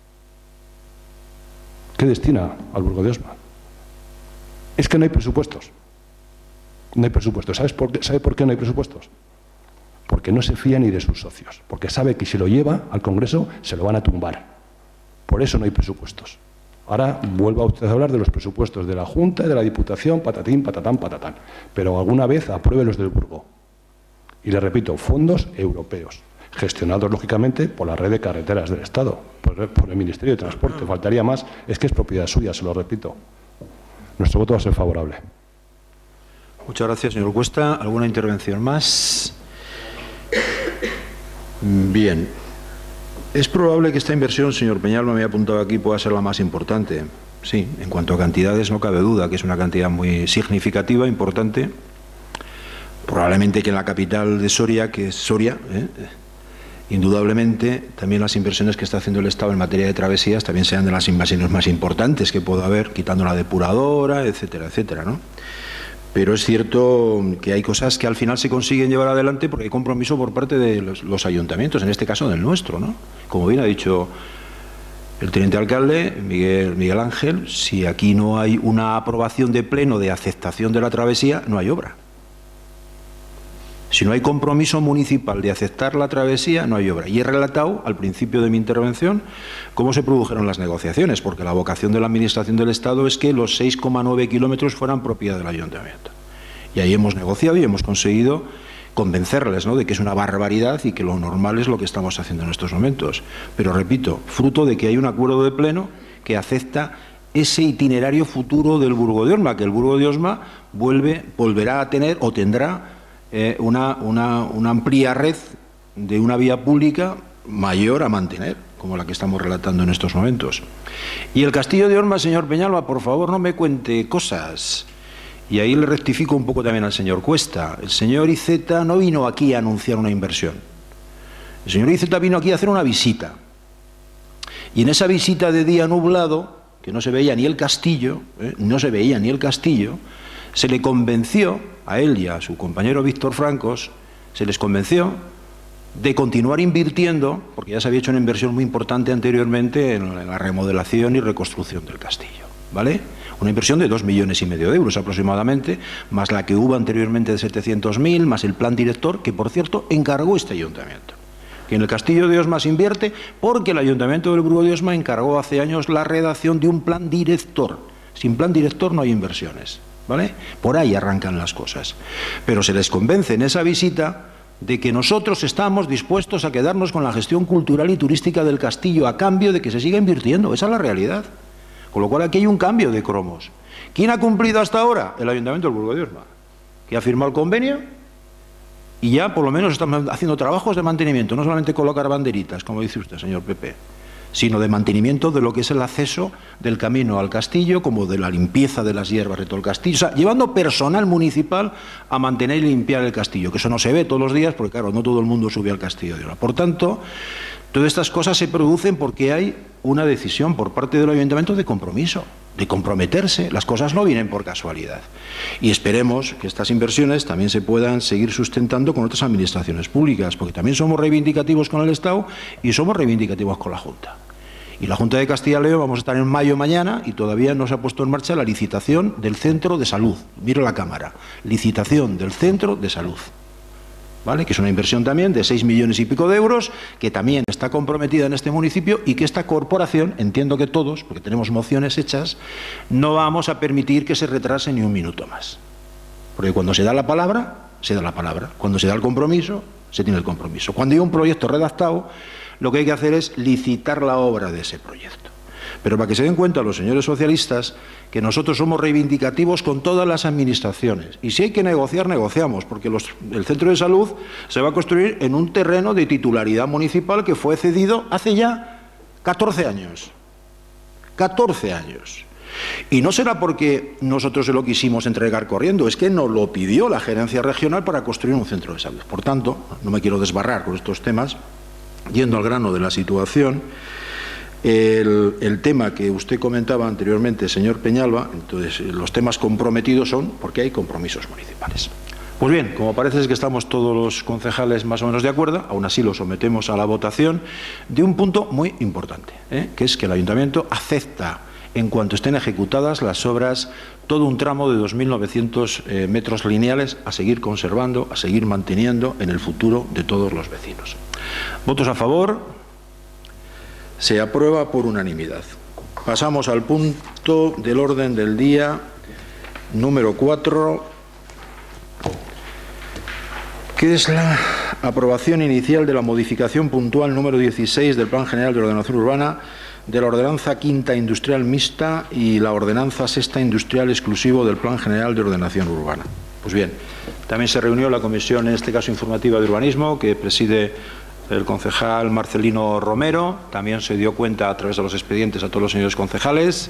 ¿Qué destina al Burgo de Osma? Es que no hay presupuestos. No hay presupuestos. ¿Sabes por qué? ¿Sabe por qué no hay presupuestos? Porque no se fía ni de sus socios, porque sabe que si lo lleva al Congreso se lo van a tumbar. Por eso no hay presupuestos. Ahora vuelva usted a hablar de los presupuestos de la Junta, de la Diputación, patatín, patatán, patatán. Pero alguna vez apruebe los del Burgo. Y le repito, fondos europeos, gestionados lógicamente por la red de carreteras del Estado, por, por el Ministerio de Transporte. Faltaría más, es que es propiedad suya, se lo repito. Nuestro voto va a ser favorable. Muchas gracias, señor Cuesta. ¿Alguna intervención más? Bien. Es probable que esta inversión, señor Peñalba, me había apuntado aquí, pueda ser la más importante. Sí, en cuanto a cantidades no cabe duda que es una cantidad muy significativa, importante. Probablemente que en la capital de Soria, que es Soria, ¿eh? indudablemente también las inversiones que está haciendo el Estado en materia de travesías también sean de las inversiones más importantes que pueda haber, quitando la depuradora, etcétera, etcétera, ¿no? Pero es cierto que hay cosas que al final se consiguen llevar adelante porque hay compromiso por parte de los, los ayuntamientos, en este caso del nuestro, ¿no? Como bien ha dicho el teniente alcalde, Miguel, Miguel Ángel, si aquí no hay una aprobación de pleno de aceptación de la travesía, no hay obra. Si no hay compromiso municipal de aceptar la travesía, no hay obra. Y he relatado al principio de mi intervención cómo se produjeron las negociaciones, porque la vocación de la Administración del Estado es que los seis coma nueve kilómetros fueran propiedad del Ayuntamiento. Y ahí hemos negociado y hemos conseguido convencerles, ¿no?, de que es una barbaridad y que lo normal es lo que estamos haciendo en estos momentos. Pero repito, fruto de que hay un acuerdo de pleno que acepta ese itinerario futuro del Burgo de Osma, que el Burgo de Osma vuelve, volverá a tener o tendrá Eh, una, una, una amplia red de una vía pública mayor a mantener, como la que estamos relatando en estos momentos. Y el Castillo de Osma, señor Peñalba, por favor no me cuente cosas. Y ahí le rectifico un poco también al señor Cuesta. El señor Iceta no vino aquí a anunciar una inversión. El señor Iceta vino aquí a hacer una visita. Y en esa visita de día nublado, que no se veía ni el castillo, eh, no se veía ni el castillo, se le convenció, a él y a su compañero Víctor Francos, se les convenció de continuar invirtiendo, porque ya se había hecho una inversión muy importante anteriormente en la remodelación y reconstrucción del castillo, ¿vale? Una inversión de dos millones y medio de euros aproximadamente, más la que hubo anteriormente de setecientos mil, más el plan director, que por cierto encargó este ayuntamiento. Que en el Castillo de Osma se invierte porque el Ayuntamiento del Burgo de Osma encargó hace años la redacción de un plan director. Sin plan director no hay inversiones, ¿vale? Por ahí arrancan las cosas. Pero se les convence en esa visita de que nosotros estamos dispuestos a quedarnos con la gestión cultural y turística del castillo a cambio de que se siga invirtiendo. Esa es la realidad. Con lo cual aquí hay un cambio de cromos. ¿Quién ha cumplido hasta ahora? El Ayuntamiento del Burgo de Osma, que ha firmado el convenio y ya por lo menos estamos haciendo trabajos de mantenimiento, no solamente colocar banderitas, como dice usted, señor Pepe, sino de mantenimiento de lo que es el acceso del camino al castillo, como de la limpieza de las hierbas de todo el castillo, o sea, llevando personal municipal a mantener y limpiar el castillo, que eso no se ve todos los días, porque claro, no todo el mundo sube al castillo de Osma. Por tanto, todas estas cosas se producen porque hay una decisión por parte del Ayuntamiento de compromiso, de comprometerse. Las cosas no vienen por casualidad. Y esperemos que estas inversiones también se puedan seguir sustentando con otras administraciones públicas, porque también somos reivindicativos con el Estado y somos reivindicativos con la Junta. Y la Junta de Castilla y León vamos a estar en mayo mañana y todavía no se ha puesto en marcha la licitación del Centro de Salud. Miro la cámara. Licitación del Centro de Salud, ¿vale? Que es una inversión también de seis millones y pico de euros, que también está comprometida en este municipio y que esta corporación, entiendo que todos, porque tenemos mociones hechas, no vamos a permitir que se retrase ni un minuto más. Porque cuando se da la palabra, se da la palabra. Cuando se da el compromiso, se tiene el compromiso. Cuando hay un proyecto redactado, lo que hay que hacer es licitar la obra de ese proyecto. Pero para que se den cuenta los señores socialistas que nosotros somos reivindicativos con todas las administraciones. Y si hay que negociar, negociamos, porque los, el centro de salud se va a construir en un terreno de titularidad municipal que fue cedido hace ya catorce años. catorce años. Y no será porque nosotros se lo quisimos entregar corriendo, es que nos lo pidió la gerencia regional para construir un centro de salud. Por tanto, no me quiero desbarrar con estos temas, yendo al grano de la situación. El, el tema que usted comentaba anteriormente, señor Peñalba, entonces los temas comprometidos son porque hay compromisos municipales. Pues bien, como parece que estamos todos los concejales más o menos de acuerdo, aún así lo sometemos a la votación de un punto muy importante, ¿eh? que es que el Ayuntamiento acepta, en cuanto estén ejecutadas las obras, todo un tramo de dos mil novecientos eh, metros lineales a seguir conservando, a seguir manteniendo en el futuro de todos los vecinos. ¿Votos a favor? Se aprueba por unanimidad. Pasamos al punto del orden del día número cuatro, que es la aprobación inicial de la modificación puntual número dieciséis del Plan General de Ordenación Urbana, de la Ordenanza Quinta Industrial Mixta y la Ordenanza Sexta Industrial Exclusivo del Plan General de Ordenación Urbana. Pues bien, también se reunió la comisión, en este caso informativa de urbanismo, que preside el concejal Marcelino Romero. También se dio cuenta a través de los expedientes a todos los señores concejales.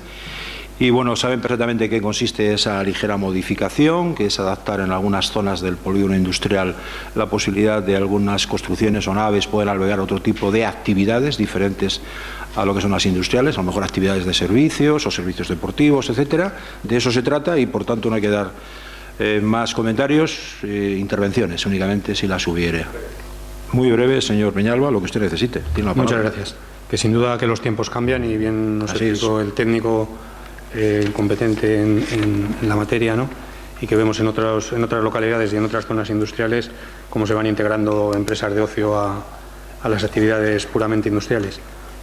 Y bueno, saben perfectamente qué consiste esa ligera modificación, que es adaptar en algunas zonas del polígono industrial la posibilidad de algunas construcciones o naves poder albergar otro tipo de actividades diferentes a lo que son las industriales, a lo mejor actividades de servicios o servicios deportivos, etcétera. De eso se trata y por tanto no hay que dar eh, más comentarios, eh, intervenciones únicamente si las hubiere. Muy breve, señor Peñalba, lo que usted necesite. Tiene la palabra. Muchas gracias. Que sin duda que los tiempos cambian y bien nos explicó el técnico eh, competente en, en, en la materia, ¿no? Y que vemos en, otros, en otras localidades y en otras zonas industriales cómo se van integrando empresas de ocio a, a las actividades puramente industriales.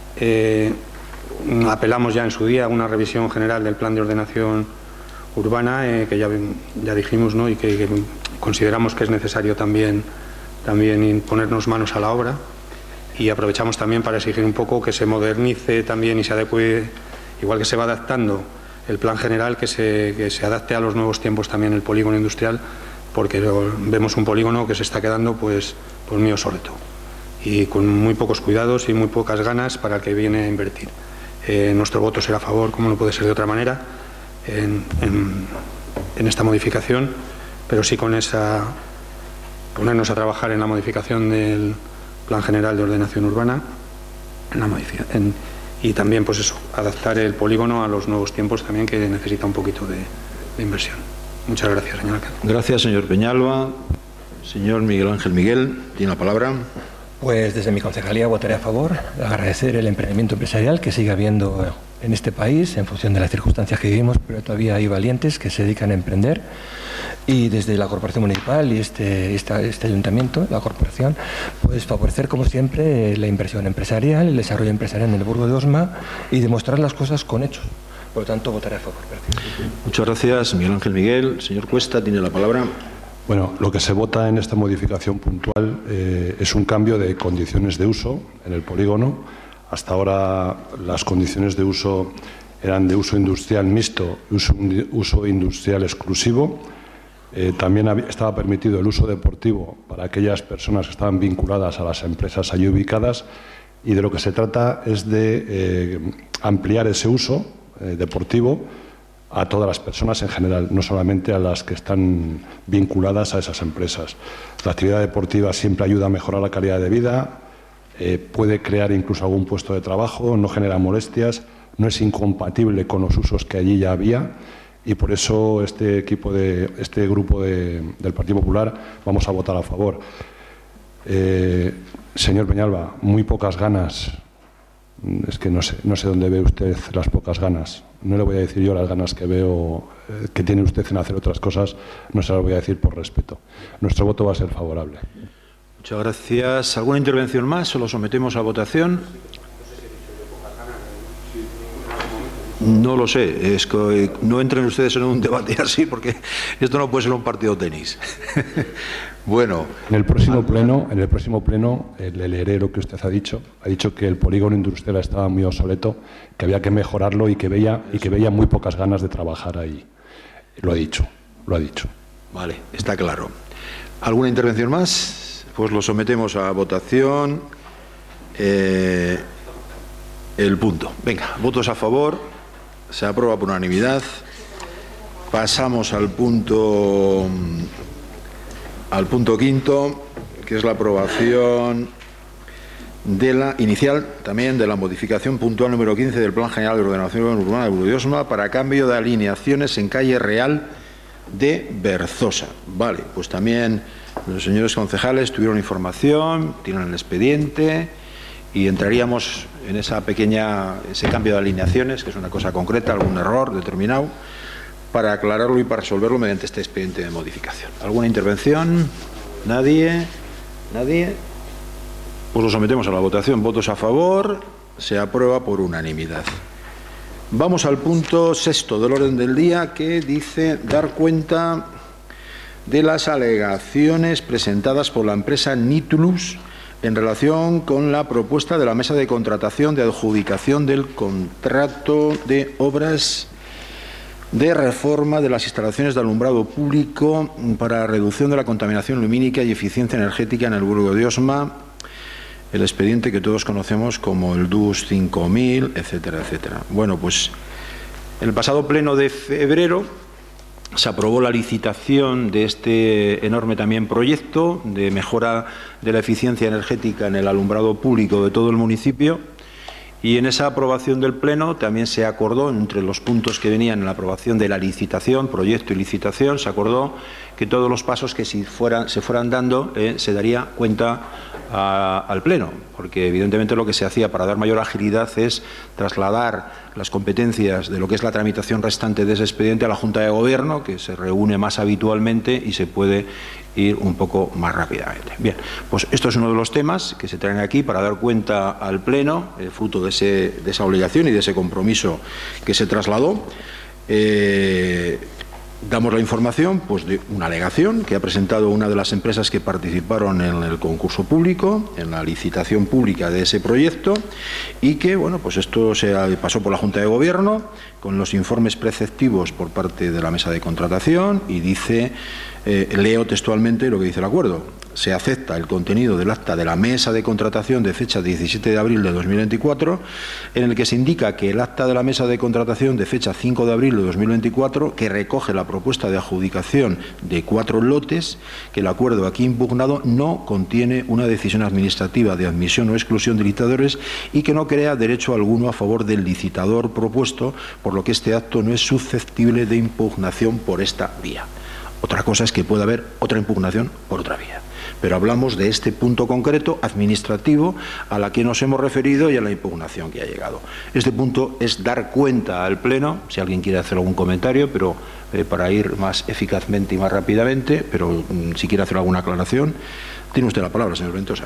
Eh, apelamos ya en su día a una revisión general del Plan de Ordenación Urbana, eh, que ya, ya dijimos, ¿no? Y que, que consideramos que es necesario también también ponernos manos a la obra, y aprovechamos también para exigir un poco que se modernice también y se adecue, igual que se va adaptando el plan general, que se, que se adapte a los nuevos tiempos también el polígono industrial, porque lo, vemos un polígono que se está quedando pues, pues muy obsoleto y con muy pocos cuidados y muy pocas ganas para el que viene a invertir. Eh, nuestro voto será a favor, como no puede ser de otra manera, en, en, en esta modificación, pero sí con esa ponernos a trabajar en la modificación del Plan General de Ordenación Urbana en la en, y también pues eso, adaptar el polígono a los nuevos tiempos también, que necesita un poquito de, de inversión. Muchas gracias, señor alcalde. Gracias, señor Peñalba. Señor Miguel Ángel Miguel, tiene la palabra. Pues desde mi concejalía votaré a favor, agradecer el emprendimiento empresarial que sigue habiendo en este país en función de las circunstancias que vivimos, pero todavía hay valientes que se dedican a emprender. Y desde la Corporación Municipal y este, este, este Ayuntamiento, la Corporación, pues favorecer como siempre la inversión empresarial, el desarrollo empresarial en el Burgo de Osma y demostrar las cosas con hechos. Por lo tanto, votaré a favor. Gracias. Muchas gracias, Miguel Ángel Miguel. Señor Cuesta, tiene la palabra. Bueno, lo que se vota en esta modificación puntual eh, es un cambio de condiciones de uso en el polígono. Hasta ahora las condiciones de uso eran de uso industrial mixto y uso, uso industrial exclusivo. Eh, también había, estaba permitido el uso deportivo para aquellas personas que estaban vinculadas a las empresas allí ubicadas, y de lo que se trata es de eh, ampliar ese uso eh, deportivo a todas las personas en general, no solamente a las que están vinculadas a esas empresas. La actividad deportiva siempre ayuda a mejorar la calidad de vida, eh, puede crear incluso algún puesto de trabajo, no genera molestias, no es incompatible con los usos que allí ya había. Y por eso este equipo de este grupo de, del Partido Popular vamos a votar a favor. Eh, señor Peñalba, muy pocas ganas. Es que no sé, no sé dónde ve usted las pocas ganas. No le voy a decir yo las ganas que veo eh, que tiene usted en hacer otras cosas, no se las voy a decir por respeto. Nuestro voto va a ser favorable. Muchas gracias. ¿Alguna intervención más o lo sometemos a votación? No lo sé, es que no entren ustedes en un debate así porque esto no puede ser un partido de tenis. Bueno. En el próximo pleno, en el próximo pleno eh, le leeré lo que usted ha dicho. Ha dicho que el polígono industrial estaba muy obsoleto, que había que mejorarlo y que veía y que veía muy pocas ganas de trabajar ahí. Lo ha dicho, lo ha dicho. Vale, está claro. ¿Alguna intervención más? Pues lo sometemos a votación. Eh, el punto. Venga, votos a favor. Se aprueba por unanimidad. Pasamos al punto al punto quinto, que es la aprobación de la inicial también de la modificación puntual número quince del Plan General de Ordenación Urbana de Burgos para cambio de alineaciones en calle Real de Berzosa. Vale, pues también los señores concejales tuvieron información, tienen el expediente y entraríamos en esa pequeña, ese cambio de alineaciones, que es una cosa concreta, algún error determinado, para aclararlo y para resolverlo mediante este expediente de modificación. ¿Alguna intervención? ¿Nadie? ¿Nadie? Pues lo sometemos a la votación. Votos a favor. Se aprueba por unanimidad. Vamos al punto sexto del orden del día, que dice dar cuenta de las alegaciones presentadas por la empresa Nitulus en relación con la propuesta de la mesa de contratación de adjudicación del contrato de obras de reforma de las instalaciones de alumbrado público para reducción de la contaminación lumínica y eficiencia energética en el Burgo de Osma, el expediente que todos conocemos como el D U S cinco mil, etcétera, etcétera. Bueno, pues en el pasado pleno de febrero se aprobó la licitación de este enorme también proyecto de mejora de la eficiencia energética en el alumbrado público de todo el municipio. Y en esa aprobación del Pleno también se acordó, entre los puntos que venían en la aprobación de la licitación, proyecto y licitación, se acordó que todos los pasos que si fueran, se fueran dando eh, se daría cuenta a, al Pleno, porque evidentemente lo que se hacía para dar mayor agilidad es trasladar las competencias de lo que es la tramitación restante de ese expediente a la Junta de Gobierno, que se reúne más habitualmente y se puede ir un poco más rápidamente. Bien, pues esto es uno de los temas que se traen aquí para dar cuenta al Pleno, eh, fruto de, ese, de esa obligación y de ese compromiso que se trasladó. Eh, damos la información pues, de una alegación que ha presentado una de las empresas que participaron en el concurso público, en la licitación pública de ese proyecto, y que, bueno, pues esto se pasó por la Junta de Gobierno con los informes preceptivos por parte de la mesa de contratación y dice, eh, leo textualmente lo que dice el acuerdo. Se acepta el contenido del acta de la mesa de contratación de fecha diecisiete de abril de dos mil veinticuatro, en el que se indica que el acta de la mesa de contratación de fecha cinco de abril de dos mil veinticuatro, que recoge la propuesta de adjudicación de cuatro lotes, que el acuerdo aquí impugnado no contiene una decisión administrativa de admisión o exclusión de licitadores y que no crea derecho alguno a favor del licitador propuesto, por lo que este acto no es susceptible de impugnación por esta vía. Otra cosa es que pueda haber otra impugnación por otra vía. Pero hablamos de este punto concreto administrativo a la que nos hemos referido y a la impugnación que ha llegado. Este punto es dar cuenta al Pleno, si alguien quiere hacer algún comentario, pero eh, para ir más eficazmente y más rápidamente, pero mm, si quiere hacer alguna aclaración, tiene usted la palabra, señor Ventosa.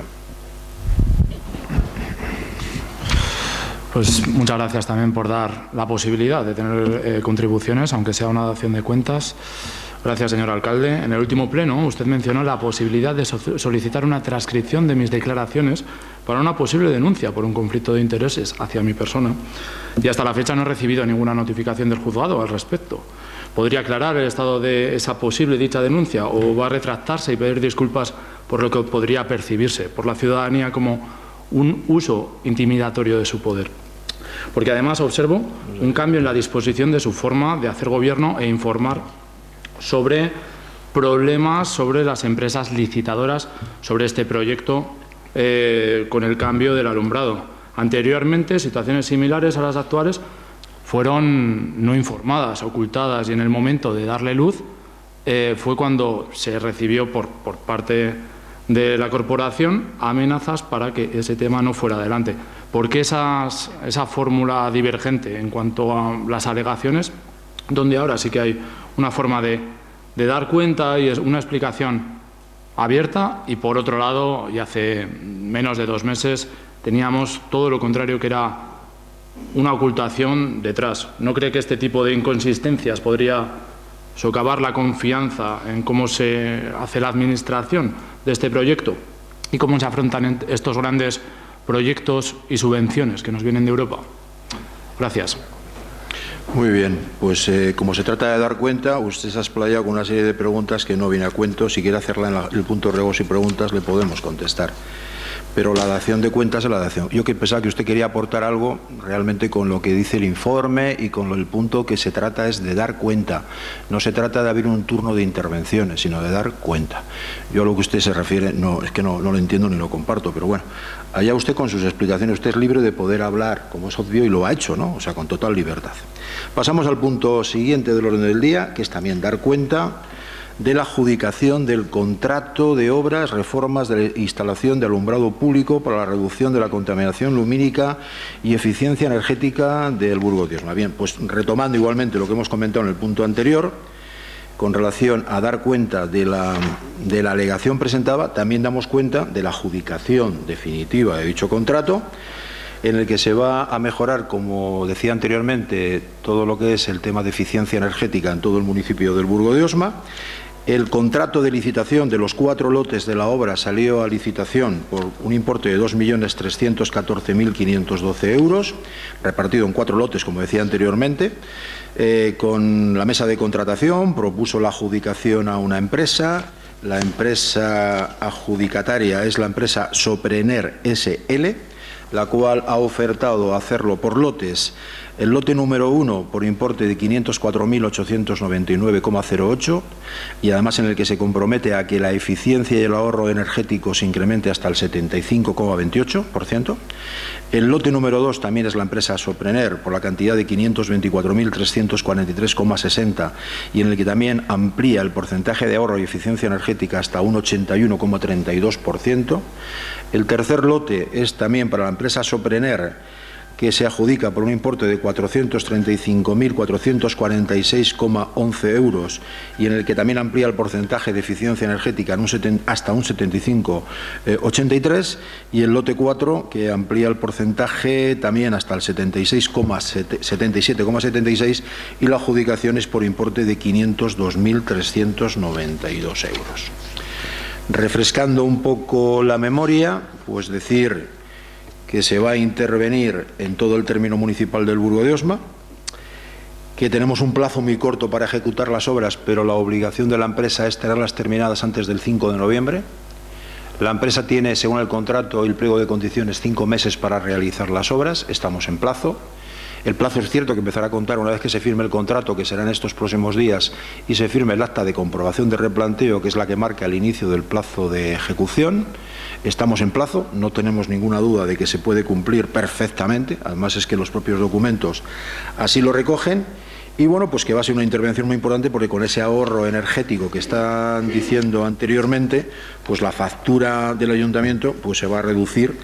Pues muchas gracias también por dar la posibilidad de tener eh, contribuciones, aunque sea una dación de cuentas. Gracias, señor alcalde. En el último pleno usted mencionó la posibilidad de so solicitar una transcripción de mis declaraciones para una posible denuncia por un conflicto de intereses hacia mi persona. Y hasta la fecha no he recibido ninguna notificación del juzgado al respecto. ¿Podría aclarar el estado de esa posible dicha denuncia o va a retractarse y pedir disculpas por lo que podría percibirse por la ciudadanía como un uso intimidatorio de su poder? Porque además observo un cambio en la disposición de su forma de hacer gobierno e informar sobre problemas sobre las empresas licitadoras sobre este proyecto eh, con el cambio del alumbrado. Anteriormente, situaciones similares a las actuales fueron no informadas, ocultadas, y en el momento de darle luz eh, fue cuando se recibió por, por parte de la corporación amenazas para que ese tema no fuera adelante. ¿Por qué esas, esa fórmula divergente en cuanto a las alegaciones, donde ahora sí que hay una forma de, de dar cuenta y es una explicación abierta, y por otro lado, y hace menos de dos meses, teníamos todo lo contrario, que era una ocultación detrás. ¿No cree que este tipo de inconsistencias podría socavar la confianza en cómo se hace la administración de este proyecto y cómo se afrontan estos grandes proyectos y subvenciones que nos vienen de Europa? Gracias. Muy bien, pues eh, como se trata de dar cuenta, usted se ha explayado con una serie de preguntas que no viene a cuento. Si quiere hacerla en la, el punto de ruegos y preguntas, le podemos contestar. Pero la dación de cuentas es la dación. Yo que pensaba que usted quería aportar algo realmente con lo que dice el informe y con el punto que se trata es de dar cuenta. No se trata de abrir un turno de intervenciones, sino de dar cuenta. Yo a lo que usted se refiere, no, es que no, no lo entiendo ni lo comparto, pero bueno, allá usted con sus explicaciones. Usted es libre de poder hablar, como es obvio, y lo ha hecho, ¿no? O sea, con total libertad. Pasamos al punto siguiente del orden del día, que es también dar cuenta de la adjudicación del contrato de obras, reformas de instalación de alumbrado público para la reducción de la contaminación lumínica y eficiencia energética del Burgos de Osma. Bien, pues retomando igualmente lo que hemos comentado en el punto anterior, con relación a dar cuenta de la, de la alegación presentada, también damos cuenta de la adjudicación definitiva de dicho contrato, en el que se va a mejorar, como decía anteriormente, todo lo que es el tema de eficiencia energética en todo el municipio del Burgo de Osma. El contrato de licitación de los cuatro lotes de la obra salió a licitación por un importe de dos millones trescientos catorce mil quinientos doce euros, repartido en cuatro lotes, como decía anteriormente. Eh, con la mesa de contratación propuso la adjudicación a una empresa. La empresa adjudicataria es la empresa Soprener S L, la cual ha ofertado hacerlo por lotes. El lote número uno por importe de quinientos cuatro mil ochocientos noventa y nueve coma cero ocho y además en el que se compromete a que la eficiencia y el ahorro energético se incremente hasta el setenta y cinco coma veintiocho por ciento. El lote número dos también es la empresa Soprener por la cantidad de quinientos veinticuatro mil trescientos cuarenta y tres coma sesenta y en el que también amplía el porcentaje de ahorro y eficiencia energética hasta un ochenta y uno coma treinta y dos por ciento. El tercer lote es también para la empresa Soprener, que se adjudica por un importe de cuatrocientos treinta y cinco mil cuatrocientos cuarenta y seis coma once euros y en el que también amplía el porcentaje de eficiencia energética en un setenta, hasta un setenta y cinco coma ochenta y tres, y el lote cuatro, que amplía el porcentaje también hasta el setenta y seis coma setenta y siete coma setenta y seis, y la adjudicación es por importe de quinientos dos mil trescientos noventa y dos euros. Refrescando un poco la memoria, pues decir que se va a intervenir en todo el término municipal del Burgo de Osma, que tenemos un plazo muy corto para ejecutar las obras, pero la obligación de la empresa es tenerlas terminadas antes del cinco de noviembre. La empresa tiene, según el contrato y el pliego de condiciones, cinco meses para realizar las obras. Estamos en plazo. El plazo es cierto que empezará a contar una vez que se firme el contrato, que será en estos próximos días, y se firme el acta de comprobación de replanteo, que es la que marca el inicio del plazo de ejecución. Estamos en plazo, no tenemos ninguna duda de que se puede cumplir perfectamente, además es que los propios documentos así lo recogen. Y bueno, pues que va a ser una intervención muy importante porque con ese ahorro energético que están diciendo anteriormente, pues la factura del ayuntamiento pues se va a reducir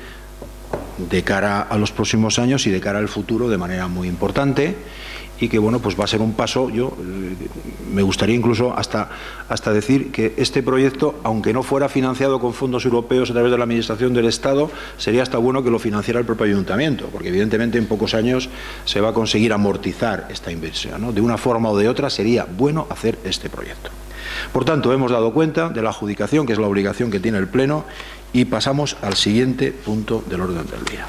de cara a los próximos años y de cara al futuro de manera muy importante, y que bueno, pues va a ser un paso. Yo eh, me gustaría incluso hasta, hasta decir que este proyecto, aunque no fuera financiado con fondos europeos a través de la Administración del Estado, sería hasta bueno que lo financiara el propio ayuntamiento, porque evidentemente en pocos años se va a conseguir amortizar esta inversión, ¿no? De una forma o de otra sería bueno hacer este proyecto. Por tanto, hemos dado cuenta de la adjudicación, que es la obligación que tiene el Pleno, y pasamos al siguiente punto del orden del día,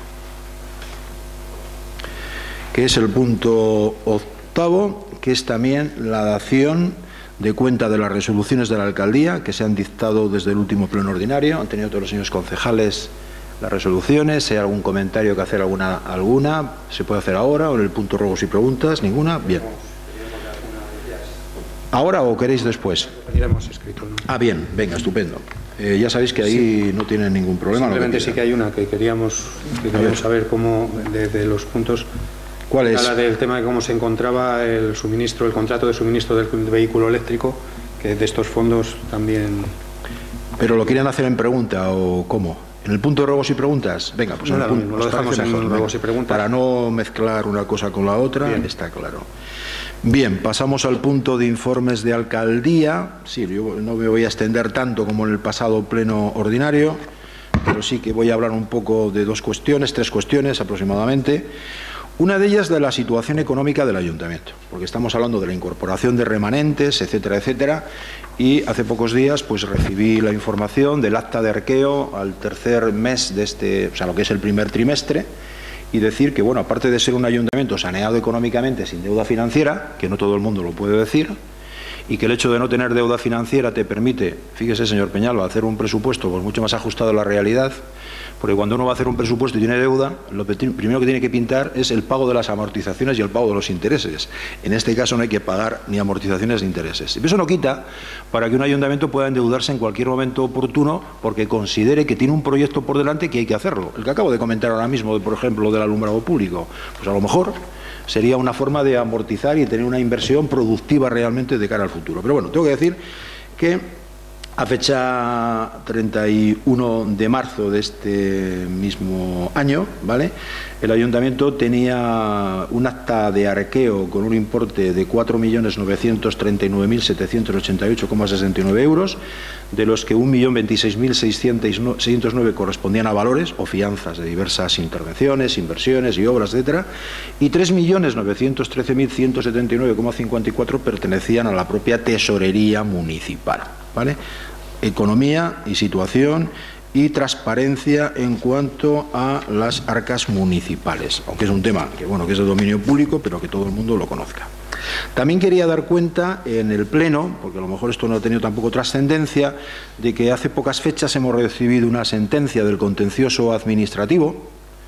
que es el punto octavo, que es también la dación de cuenta de las resoluciones de la alcaldía que se han dictado desde el último pleno ordinario. Han tenido todos los señores concejales las resoluciones. Si hay algún comentario que hacer, alguna, alguna se puede hacer ahora o en el punto ruegos y preguntas. Ninguna. Bien. ¿Ahora o queréis después? Ah, bien, venga, estupendo. Eh, ya sabéis que ahí sí no tienen ningún problema. Simplemente sí que hay una que queríamos, que queríamos saber cómo, de, de los puntos. ¿Cuál es? La del tema de cómo se encontraba el suministro, el contrato de suministro del vehículo eléctrico, que de estos fondos también. ¿Pero lo quieren hacer en pregunta o cómo? ¿En el punto de ruegos y preguntas? Venga, pues no, en el punto, mismo, lo dejamos en mejor, ruegos y preguntas. Para no mezclar una cosa con la otra. Bien. Está claro. Bien, pasamos al punto de informes de alcaldía. Sí, yo no me voy a extender tanto como en el pasado pleno ordinario, pero sí que voy a hablar un poco de dos cuestiones, tres cuestiones aproximadamente. Una de ellas de la situación económica del ayuntamiento, porque estamos hablando de la incorporación de remanentes, etcétera, etcétera, y hace pocos días pues recibí la información del acta de arqueo al tercer mes de este, o sea, lo que es el primer trimestre, y decir que, bueno, aparte de ser un ayuntamiento saneado económicamente sin deuda financiera, que no todo el mundo lo puede decir, y que el hecho de no tener deuda financiera te permite, fíjese, señor Peñalba, hacer un presupuesto pues mucho más ajustado a la realidad, porque cuando uno va a hacer un presupuesto y tiene deuda, lo primero que tiene que pintar es el pago de las amortizaciones y el pago de los intereses. En este caso no hay que pagar ni amortizaciones ni intereses. Y eso no quita para que un ayuntamiento pueda endeudarse en cualquier momento oportuno porque considere que tiene un proyecto por delante que hay que hacerlo. El que acabo de comentar ahora mismo, por ejemplo, del alumbrado público, pues a lo mejor sería una forma de amortizar y tener una inversión productiva realmente de cara al futuro. Pero bueno, tengo que decir que a fecha treinta y uno de marzo de este mismo año, ¿vale?, el ayuntamiento tenía un acta de arqueo con un importe de cuatro millones novecientos treinta y nueve mil setecientos ochenta y ocho coma sesenta y nueve euros, de los que un millón veintiséis mil seiscientos nueve correspondían a valores o fianzas de diversas intervenciones, inversiones y obras, etcétera, y tres millones novecientos trece mil ciento setenta y nueve coma cincuenta y cuatro pertenecían a la propia tesorería municipal, ¿vale? Economía y situación y transparencia en cuanto a las arcas municipales, aunque es un tema que, bueno, que es de dominio público, pero que todo el mundo lo conozca. También quería dar cuenta en el Pleno, porque a lo mejor esto no ha tenido tampoco trascendencia, de que hace pocas fechas hemos recibido una sentencia del contencioso administrativo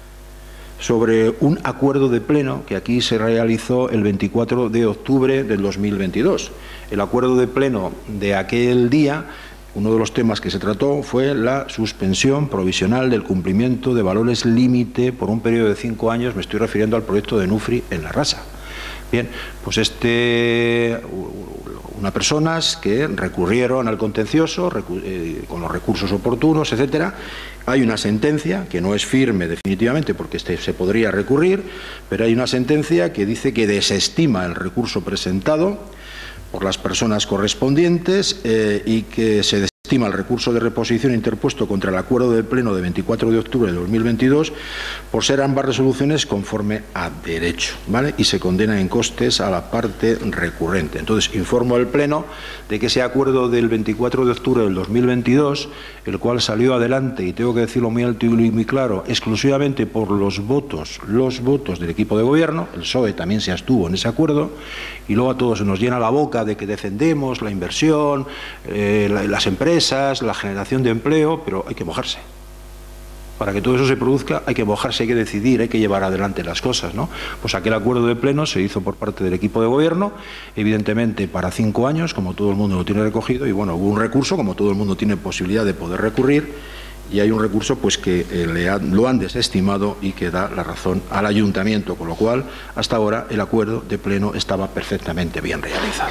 sobre un acuerdo de pleno que aquí se realizó el veinticuatro de octubre del dos mil veintidós. El acuerdo de pleno de aquel día, uno de los temas que se trató fue la suspensión provisional del cumplimiento de valores límite por un periodo de cinco años, me estoy refiriendo al proyecto de Nufri en La Rasa. Bien, pues este, unas personas que recurrieron al contencioso recu eh, con los recursos oportunos, etcétera. Hay una sentencia que no es firme definitivamente porque este se podría recurrir, pero hay una sentencia que dice que desestima el recurso presentado por las personas correspondientes eh, y que se desestima el recurso de reposición interpuesto contra el acuerdo del Pleno de veinticuatro de octubre de dos mil veintidós por ser ambas resoluciones conforme a derecho, ¿vale?, y se condena en costes a la parte recurrente. Entonces, informo al Pleno de que ese acuerdo del veinticuatro de octubre del dos mil veintidós, el cual salió adelante, y tengo que decirlo muy alto y muy claro, exclusivamente por los votos, los votos del equipo de gobierno, el P S O E también se abstuvo en ese acuerdo, y luego a todos se nos llena la boca de que defendemos la inversión, eh, la, las empresas, la generación de empleo, pero hay que mojarse. Para que todo eso se produzca hay que mojarse, hay que decidir, hay que llevar adelante las cosas, ¿no? Pues aquel acuerdo de pleno se hizo por parte del equipo de gobierno, evidentemente para cinco años, como todo el mundo lo tiene recogido, y bueno, hubo un recurso, como todo el mundo tiene posibilidad de poder recurrir, y hay un recurso pues que eh, le ha, lo han desestimado y que da la razón al ayuntamiento, con lo cual hasta ahora el acuerdo de pleno estaba perfectamente bien realizado.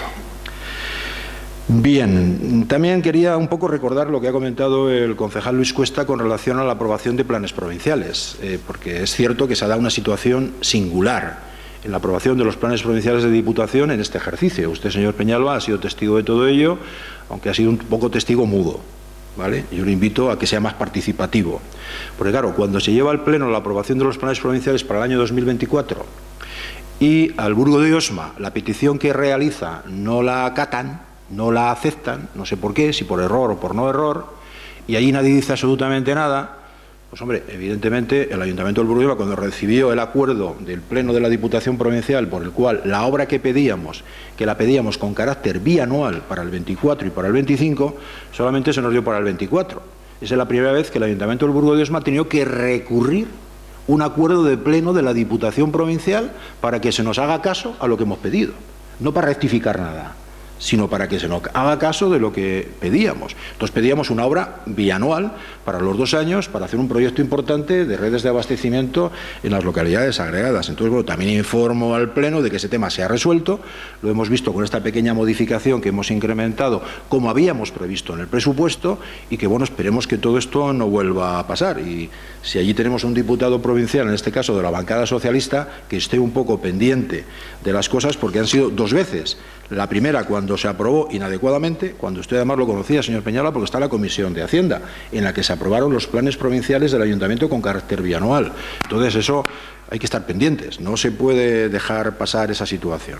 Bien, también quería un poco recordar lo que ha comentado el concejal Luis Cuesta con relación a la aprobación de planes provinciales, eh, porque es cierto que se ha dado una situación singular en la aprobación de los planes provinciales de Diputación en este ejercicio. Usted, señor Peñalba, ha sido testigo de todo ello, aunque ha sido un poco testigo mudo, ¿vale? Yo le invito a que sea más participativo, porque claro, cuando se lleva al Pleno la aprobación de los planes provinciales para el año dos mil veinticuatro y al Burgo de Osma la petición que realiza no la acatan, no la aceptan, no sé por qué, si por error o por no error, y allí nadie dice absolutamente nada, pues hombre, evidentemente el Ayuntamiento del Burgo de Osma, cuando recibió el acuerdo del Pleno de la Diputación Provincial por el cual la obra que pedíamos, que la pedíamos con carácter bianual para el veinticuatro y para el veinticinco, solamente se nos dio para el veinticuatro. Esa es la primera vez que el Ayuntamiento del Burgo de Osma ha tenido que recurrir un acuerdo de Pleno de la Diputación Provincial para que se nos haga caso a lo que hemos pedido, no para rectificar nada, sino para que se nos haga caso de lo que pedíamos. Entonces pedíamos una obra bianual para los dos años para hacer un proyecto importante de redes de abastecimiento en las localidades agregadas. Entonces, bueno, también informo al Pleno de que ese tema se ha resuelto, lo hemos visto con esta pequeña modificación que hemos incrementado como habíamos previsto en el presupuesto y que, bueno, esperemos que todo esto no vuelva a pasar. Y si allí tenemos un diputado provincial, en este caso de la bancada socialista, que esté un poco pendiente de las cosas, porque han sido dos veces. La primera cuando se aprobó inadecuadamente, cuando usted además lo conocía, señor Peñalba, porque está la Comisión de Hacienda, en la que se aprobaron los planes provinciales del Ayuntamiento con carácter bianual. Entonces eso hay que estar pendientes, no se puede dejar pasar esa situación.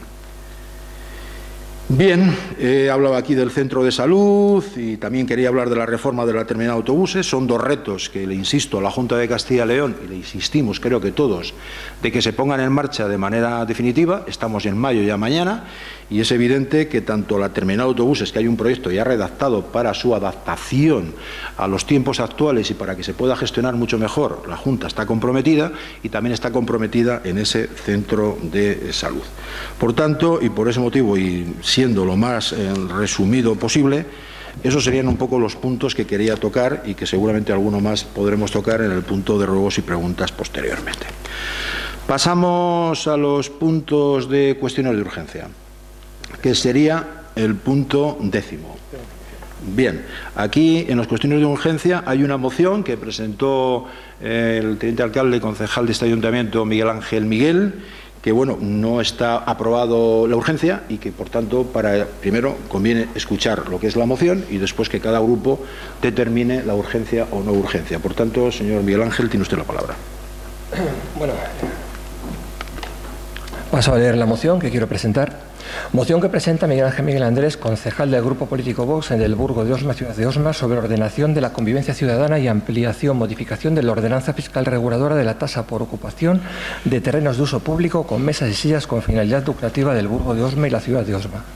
Bien, he hablado aquí del centro de salud y también quería hablar de la reforma de la terminal de autobuses. Son dos retos que le insisto a la Junta de Castilla y León, y le insistimos, creo que todos, de que se pongan en marcha de manera definitiva. Estamos en mayo ya mañana y es evidente que tanto la terminal de autobuses, que hay un proyecto ya redactado para su adaptación a los tiempos actuales y para que se pueda gestionar mucho mejor, la Junta está comprometida y también está comprometida en ese centro de salud. Por tanto, y por ese motivo, y siendo lo más eh, resumido posible, esos serían un poco los puntos que quería tocar y que seguramente alguno más podremos tocar en el punto de ruegos y preguntas posteriormente. Pasamos a los puntos de cuestiones de urgencia, que sería el punto décimo. Bien, aquí en las cuestiones de urgencia hay una moción que presentó el teniente alcalde y concejal de este ayuntamiento, Miguel Ángel Miguel, que bueno, no está aprobado la urgencia y que por tanto para primero conviene escuchar lo que es la moción y después que cada grupo determine la urgencia o no urgencia. Por tanto, señor Miguel Ángel, tiene usted la palabra. Bueno, paso a leer la moción que quiero presentar. Moción que presenta Miguel Ángel Miguel Andrés, concejal del Grupo Político Vox en el Burgo de Osma, ciudad de Osma, sobre ordenación de la convivencia ciudadana y ampliación, modificación de la ordenanza fiscal reguladora de la tasa por ocupación de terrenos de uso público con mesas y sillas con finalidad lucrativa del Burgo de Osma y la ciudad de Osma.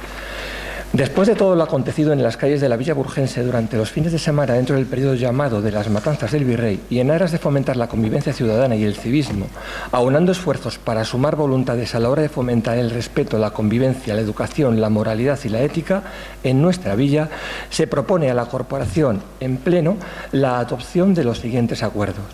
Después de todo lo acontecido en las calles de la Villa Burgense durante los fines de semana dentro del periodo llamado de las matanzas del Virrey y en aras de fomentar la convivencia ciudadana y el civismo, aunando esfuerzos para sumar voluntades a la hora de fomentar el respeto, la convivencia, la educación, la moralidad y la ética en nuestra villa, se propone a la corporación en pleno la adopción de los siguientes acuerdos.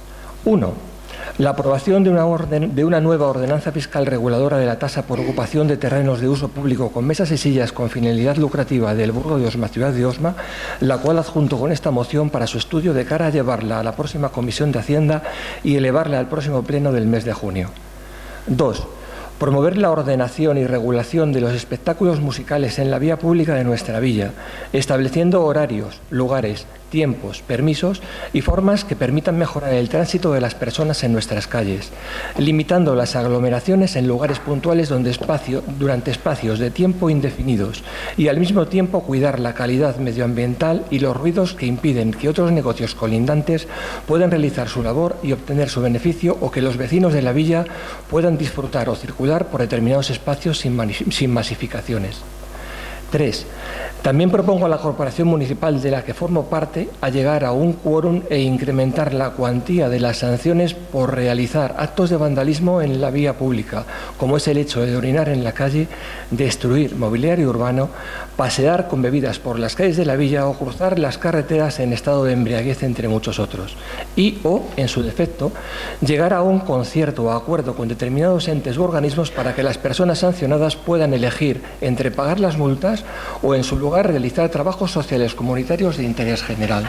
uno. La aprobación de una, orden, de una nueva ordenanza fiscal reguladora de la tasa por ocupación de terrenos de uso público con mesas y sillas con finalidad lucrativa del Burgo de Osma, ciudad de Osma, la cual adjunto con esta moción para su estudio de cara a llevarla a la próxima Comisión de Hacienda y elevarla al próximo pleno del mes de junio. dos. Promover la ordenación y regulación de los espectáculos musicales en la vía pública de nuestra villa, estableciendo horarios, lugares, tiempos, permisos y formas que permitan mejorar el tránsito de las personas en nuestras calles, limitando las aglomeraciones en lugares puntuales donde espacio, durante espacios de tiempo indefinidos y al mismo tiempo cuidar la calidad medioambiental y los ruidos que impiden que otros negocios colindantes puedan realizar su labor y obtener su beneficio o que los vecinos de la villa puedan disfrutar o circular por determinados espacios sin, sin masificaciones. tres. También propongo a la Corporación Municipal de la que formo parte a llegar a un quórum e incrementar la cuantía de las sanciones por realizar actos de vandalismo en la vía pública, como es el hecho de orinar en la calle, destruir mobiliario urbano, pasear con bebidas por las calles de la villa o cruzar las carreteras en estado de embriaguez, entre muchos otros. Y o, en su defecto, llegar a un concierto o acuerdo con determinados entes u organismos para que las personas sancionadas puedan elegir entre pagar las multas o, en su lugar, realizar trabajos sociales comunitarios de interés general.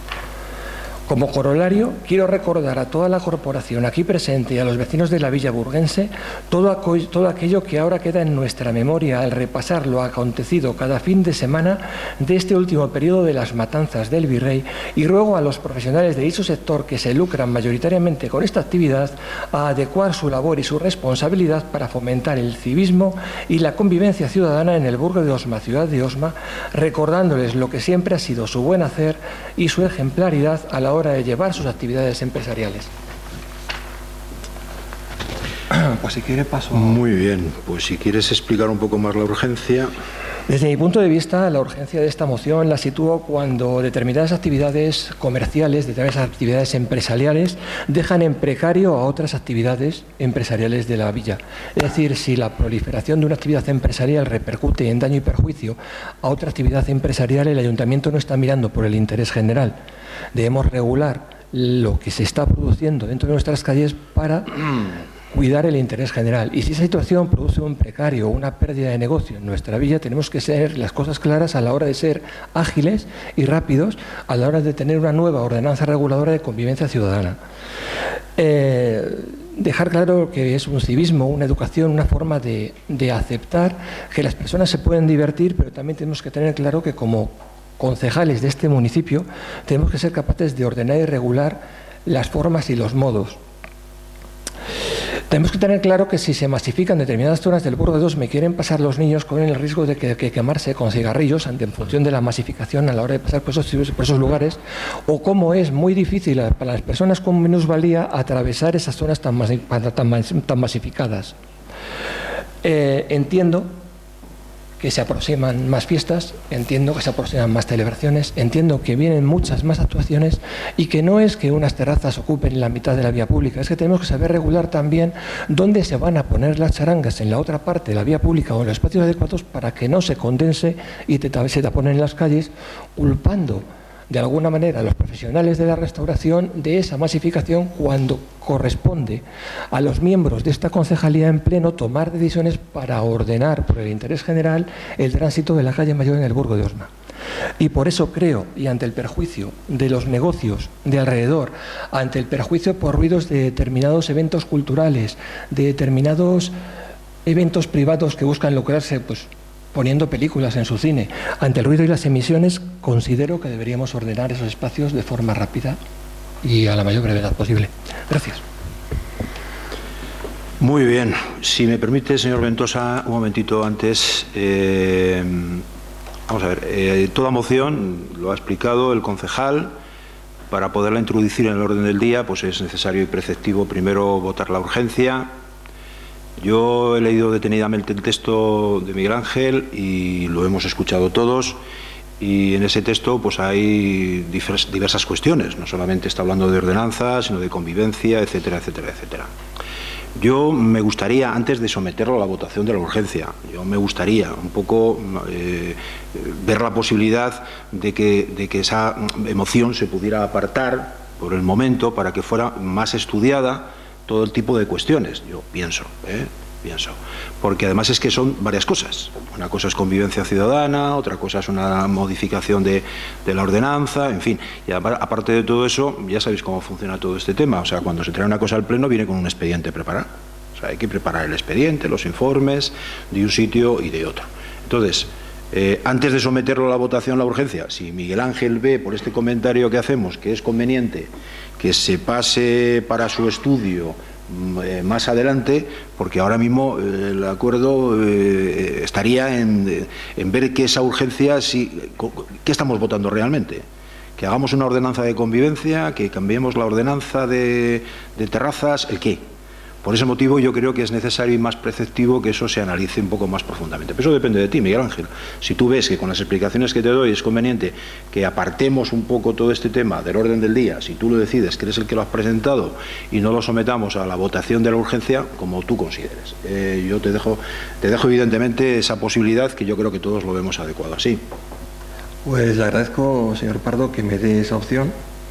Como corolario, quiero recordar a toda la corporación aquí presente y a los vecinos de la Villa Burgense todo, todo aquello que ahora queda en nuestra memoria al repasar lo acontecido cada fin de semana de este último periodo de las matanzas del Virrey, y ruego a los profesionales de dicho sector que se lucran mayoritariamente con esta actividad a adecuar su labor y su responsabilidad para fomentar el civismo y la convivencia ciudadana en el Burgo de Osma, ciudad de Osma, recordándoles lo que siempre ha sido su buen hacer y su ejemplaridad a la hora de llevar sus actividades empresariales. Pues si quiere paso. Muy bien, pues si quieres explicar un poco más la urgencia. Desde mi punto de vista, la urgencia de esta moción la sitúo cuando determinadas actividades comerciales, determinadas actividades empresariales dejan en precario a otras actividades empresariales de la villa. Es decir, si la proliferación de una actividad empresarial repercute en daño y perjuicio a otra actividad empresarial, el ayuntamiento no está mirando por el interés general. Debemos regular lo que se está produciendo dentro de nuestras calles para cuidar el interés general. Y si esa situación produce un precario o una pérdida de negocio en nuestra villa, tenemos que ser las cosas claras a la hora de ser ágiles y rápidos a la hora de tener una nueva ordenanza reguladora de convivencia ciudadana. Eh, dejar claro que es un civismo, una educación, una forma de, de aceptar que las personas se pueden divertir, pero también tenemos que tener claro que como concejales de este municipio tenemos que ser capaces de ordenar y regular las formas y los modos. Tenemos que tener claro que si se masifican determinadas zonas del Burgo de Osma y quieren pasar los niños, corren el riesgo de que, que quemarse con cigarrillos ante, en función de la masificación a la hora de pasar por esos, por esos lugares, o cómo es muy difícil para las personas con minusvalía atravesar esas zonas tan, masi, tan, tan masificadas. Eh, entiendo que se aproximan más fiestas, entiendo que se aproximan más celebraciones, entiendo que vienen muchas más actuaciones y que no es que unas terrazas ocupen la mitad de la vía pública, es que tenemos que saber regular también dónde se van a poner las charangas en la otra parte de la vía pública o en los espacios adecuados para que no se condense y se taponen en las calles, culpando de alguna manera a los profesionales de la restauración de esa masificación cuando corresponde a los miembros de esta concejalía en pleno tomar decisiones para ordenar por el interés general el tránsito de la calle Mayor en el Burgo de Osma. Y por eso creo, y ante el perjuicio de los negocios de alrededor, ante el perjuicio por ruidos de determinados eventos culturales, de determinados eventos privados que buscan lucrarse, pues poniendo películas en su cine, ante el ruido y las emisiones, considero que deberíamos ordenar esos espacios de forma rápida y a la mayor brevedad posible. Gracias. Muy bien. Si me permite, señor Ventosa, un momentito antes. Eh, vamos a ver. Eh, toda moción, lo ha explicado el concejal, para poderla introducir en el orden del día, pues es necesario y preceptivo primero votar la urgencia. Yo he leído detenidamente el texto de Miguel Ángel y lo hemos escuchado todos, y en ese texto pues hay diversas cuestiones, no solamente está hablando de ordenanza, sino de convivencia, etcétera, etcétera, etcétera. Yo me gustaría, antes de someterlo a la votación de la urgencia, yo me gustaría un poco eh, ver la posibilidad de que, de que esa emoción se pudiera apartar por el momento para que fuera más estudiada todo el tipo de cuestiones, yo pienso, ¿eh? pienso, porque además es que son varias cosas. Una cosa es convivencia ciudadana, otra cosa es una modificación de, de la ordenanza, en fin. Y aparte de todo eso, ya sabéis cómo funciona todo este tema. O sea, cuando se trae una cosa al pleno, viene con un expediente preparado. O sea, hay que preparar el expediente, los informes de un sitio y de otro. Entonces, eh, antes de someterlo a la votación, la urgencia, si Miguel Ángel ve por este comentario que hacemos que es conveniente que se pase para su estudio eh, más adelante, porque ahora mismo eh, el acuerdo eh, estaría en, en ver que esa urgencia, si, ¿qué estamos votando realmente? Que hagamos una ordenanza de convivencia, que cambiemos la ordenanza de, de terrazas, ¿el qué? Por ese motivo yo creo que es necesario y más preceptivo que eso se analice un poco más profundamente. Pero eso depende de ti, Miguel Ángel. Si tú ves que con las explicaciones que te doy es conveniente que apartemos un poco todo este tema del orden del día, si tú lo decides, que eres el que lo has presentado, y no lo sometamos a la votación de la urgencia, como tú consideres. Eh, yo te dejo, te dejo evidentemente esa posibilidad, que yo creo que todos lo vemos adecuado así. Pues le agradezco, señor Pardo, que me dé esa opción.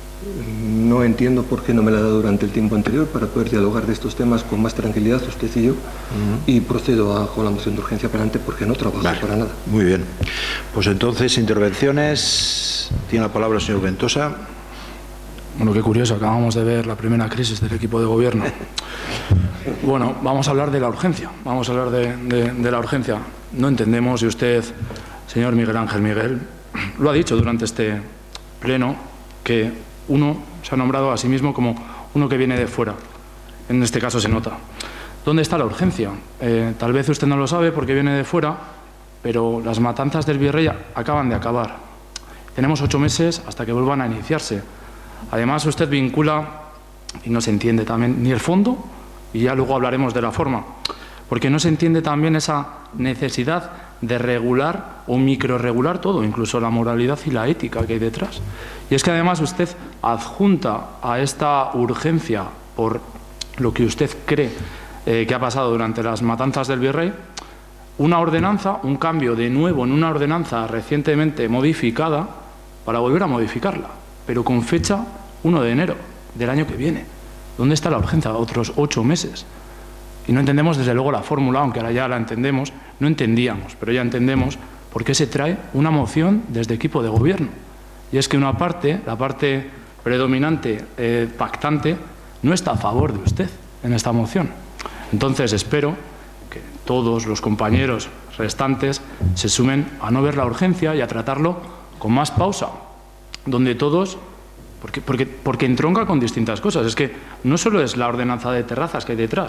No entiendo por qué no me la ha dado durante el tiempo anterior para poder dialogar de estos temas con más tranquilidad, usted y yo, uh-huh. y procedo a, con la moción de urgencia para adelante porque no trabajo vale. para nada. Muy bien. Pues entonces, intervenciones. Tiene la palabra el señor Ventosa. Bueno, qué curioso, acabamos de ver la primera crisis del equipo de gobierno. Bueno, vamos a hablar de la urgencia, vamos a hablar de, de, de la urgencia. No entendemos, y usted, señor Miguel Ángel Miguel, lo ha dicho durante este pleno, que uno se ha nombrado a sí mismo como uno que viene de fuera. En este caso se nota. ¿Dónde está la urgencia? Eh, tal vez usted no lo sabe porque viene de fuera, pero las matanzas del Virrey acaban de acabar. Tenemos ocho meses hasta que vuelvan a iniciarse. Además, usted vincula, y no se entiende también ni el fondo, y ya luego hablaremos de la forma, porque no se entiende también esa necesidad de regular o microregular todo, incluso la moralidad y la ética que hay detrás. Y es que además usted adjunta a esta urgencia por lo que usted cree eh, que ha pasado durante las matanzas del Virrey, una ordenanza, un cambio de nuevo en una ordenanza recientemente modificada para volver a modificarla, pero con fecha uno de enero del año que viene. ¿Dónde está la urgencia? Otros ocho meses. Y no entendemos desde luego la fórmula, aunque ahora ya la entendemos, no entendíamos, pero ya entendemos por qué se trae una moción desde equipo de gobierno. Y es que una parte, la parte predominante, eh, pactante, no está a favor de usted en esta moción. Entonces espero que todos los compañeros restantes se sumen a no ver la urgencia y a tratarlo con más pausa, donde todos... Porque, porque, porque entronca con distintas cosas. Es que no solo es la ordenanza de terrazas que hay detrás,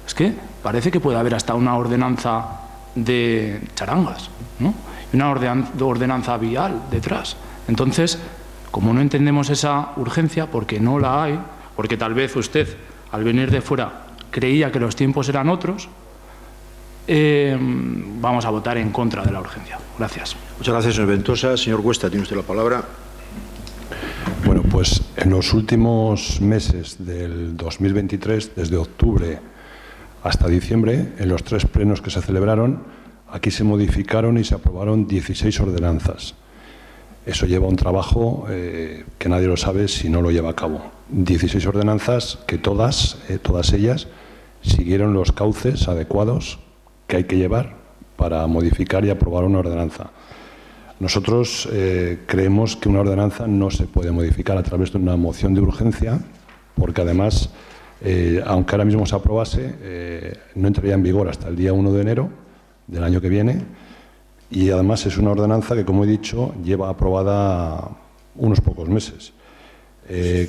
Es que parece que puede haber hasta una ordenanza de charangas, ¿no? Y una ordenanza vial detrás. Entonces, como no entendemos esa urgencia, porque no la hay, porque tal vez usted, al venir de fuera, creía que los tiempos eran otros, eh, vamos a votar en contra de la urgencia. Gracias. Muchas gracias, señor Ventosa. Señor Cuesta, tiene usted la palabra. Bueno, pues en los últimos meses del dos mil veintitrés, desde octubre hasta diciembre, en los tres plenos que se celebraron, aquí se modificaron y se aprobaron dieciséis ordenanzas. Eso lleva un trabajo eh, que nadie lo sabe si no lo lleva a cabo. dieciséis ordenanzas que todas, eh, todas ellas, siguieron los cauces adecuados que hay que llevar para modificar y aprobar una ordenanza. Nosotros eh, creemos que una ordenanza no se puede modificar a través de una moción de urgencia, porque además, eh, aunque ahora mismo se aprobase, eh, no entraría en vigor hasta el día uno de enero del año que viene, y además es una ordenanza que, como he dicho, lleva aprobada unos pocos meses. Eh,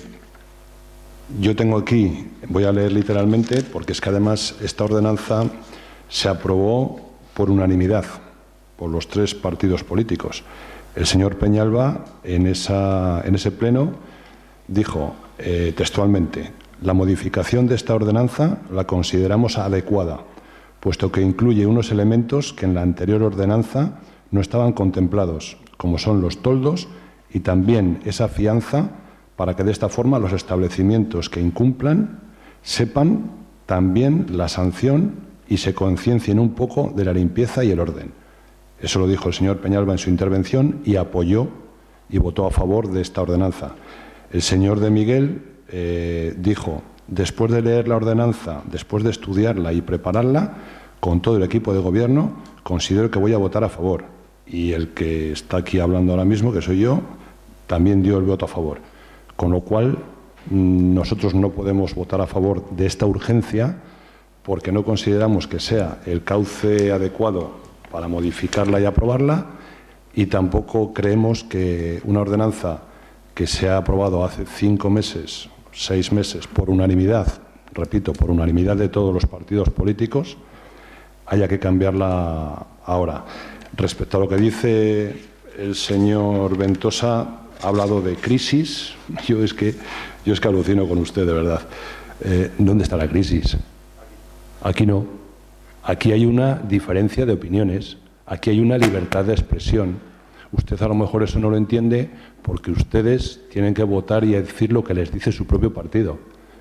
yo tengo aquí, voy a leer literalmente, porque es que además esta ordenanza se aprobó por unanimidad, por los tres partidos políticos. El señor Peñalba, en, esa, en ese pleno, dijo eh, textualmente: la modificación de esta ordenanza la consideramos adecuada, puesto que incluye unos elementos que en la anterior ordenanza no estaban contemplados, como son los toldos y también esa fianza, para que de esta forma los establecimientos que incumplan sepan también la sanción y se conciencien un poco de la limpieza y el orden. Eso lo dijo el señor Peñalba en su intervención y apoyó y votó a favor de esta ordenanza. El señor de Miguel eh, dijo: después de leer la ordenanza, después de estudiarla y prepararla, con todo el equipo de gobierno, considero que voy a votar a favor. Y el que está aquí hablando ahora mismo, que soy yo, también dio el voto a favor. Con lo cual, nosotros no podemos votar a favor de esta urgencia porque no consideramos que sea el cauce adecuado para modificarla y aprobarla, y tampoco creemos que una ordenanza que se ha aprobado hace cinco meses, seis meses, por unanimidad, repito, por unanimidad de todos los partidos políticos, haya que cambiarla ahora. Respecto a lo que dice el señor Ventosa, ha hablado de crisis. Yo es que, yo es que alucino con usted, de verdad. Eh, ¿Dónde está la crisis? Aquí no. Aquí hay una diferencia de opiniones. Aquí hay una libertad de expresión. Usted a lo mejor eso no lo entiende porque ustedes tienen que votar y decir lo que les dice su propio partido.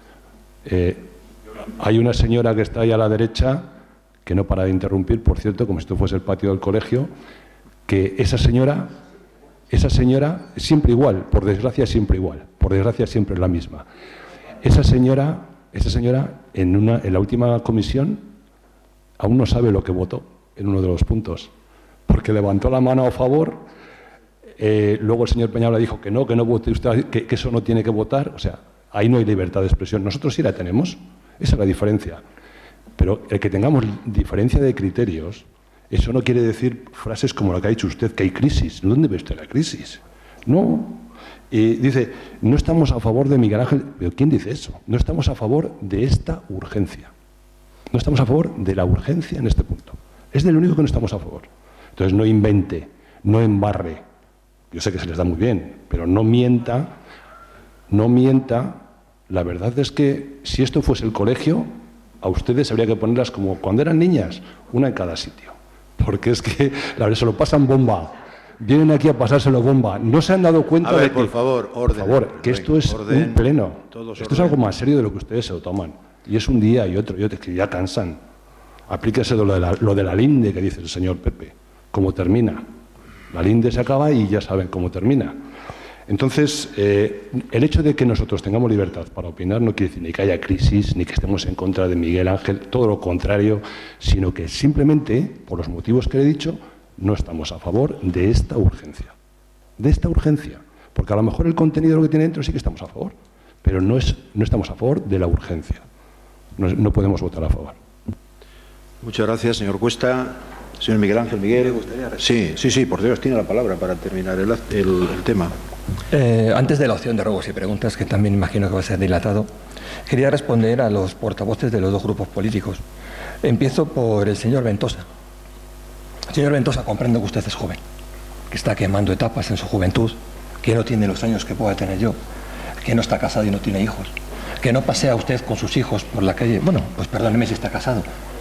Eh, hay una señora que está ahí a la derecha, que no para de interrumpir, por cierto, como si esto fuese el patio del colegio, que esa señora, esa señora, siempre igual, por desgracia siempre igual, por desgracia siempre es la misma. Esa señora, esa señora en, una, en la última comisión aún no sabe lo que votó en uno de los puntos, porque levantó la mano a favor, eh, luego el señor Peñalba dijo que no, que no vote usted, que, que eso no tiene que votar. O sea, ahí no hay libertad de expresión. Nosotros sí la tenemos, esa es la diferencia. Pero el que tengamos diferencia de criterios, eso no quiere decir frases como la que ha dicho usted, que hay crisis. ¿Dónde ve usted la crisis? No. Y dice, no estamos a favor de Miguel Ángel. ¿Pero quién dice eso? No estamos a favor de esta urgencia. No estamos a favor de la urgencia en este punto. Es del único que no estamos a favor. Entonces no invente, no embarre. Yo sé que se les da muy bien, pero no mienta, no mienta. La verdad es que si esto fuese el colegio, a ustedes habría que ponerlas como cuando eran niñas, una en cada sitio. Porque es que la verdad se lo pasan bomba. Vienen aquí a pasárselo bomba. No se han dado cuenta a ver, de que, por favor, orden, por favor, que esto es orden, un pleno. Esto orden. Es algo más serio de lo que ustedes se lo toman. Y es un día y otro y otro, que ya cansan. Aplíquese lo de la, lo de la linde que dice el señor Pepe. ¿Cómo termina? La linde se acaba y ya saben cómo termina. Entonces, eh, el hecho de que nosotros tengamos libertad para opinar no quiere decir ni que haya crisis, ni que estemos en contra de Miguel Ángel, todo lo contrario, sino que simplemente, por los motivos que le he dicho, no estamos a favor de esta urgencia. De esta urgencia. Porque a lo mejor el contenido de lo que tiene dentro sí que estamos a favor, pero no, es, no estamos a favor de la urgencia. No, no podemos votar a favor. Muchas gracias, señor Cuesta. Señor Miguel Ángel Miguel. Sí, sí, sí, por Dios, tiene la palabra para terminar el, el, el tema. Eh, antes de la opción de ruegos y preguntas, que también imagino que va a ser dilatado, Quería responder a los portavoces de los dos grupos políticos. Empiezo por el señor Ventosa. Señor Ventosa, comprendo que usted es joven, que está quemando etapas en su juventud, que no tiene los años que pueda tener yo, que no está casado y no tiene hijos, que no pasea usted con sus hijos por la calle. Bueno, pues perdóneme si está casado.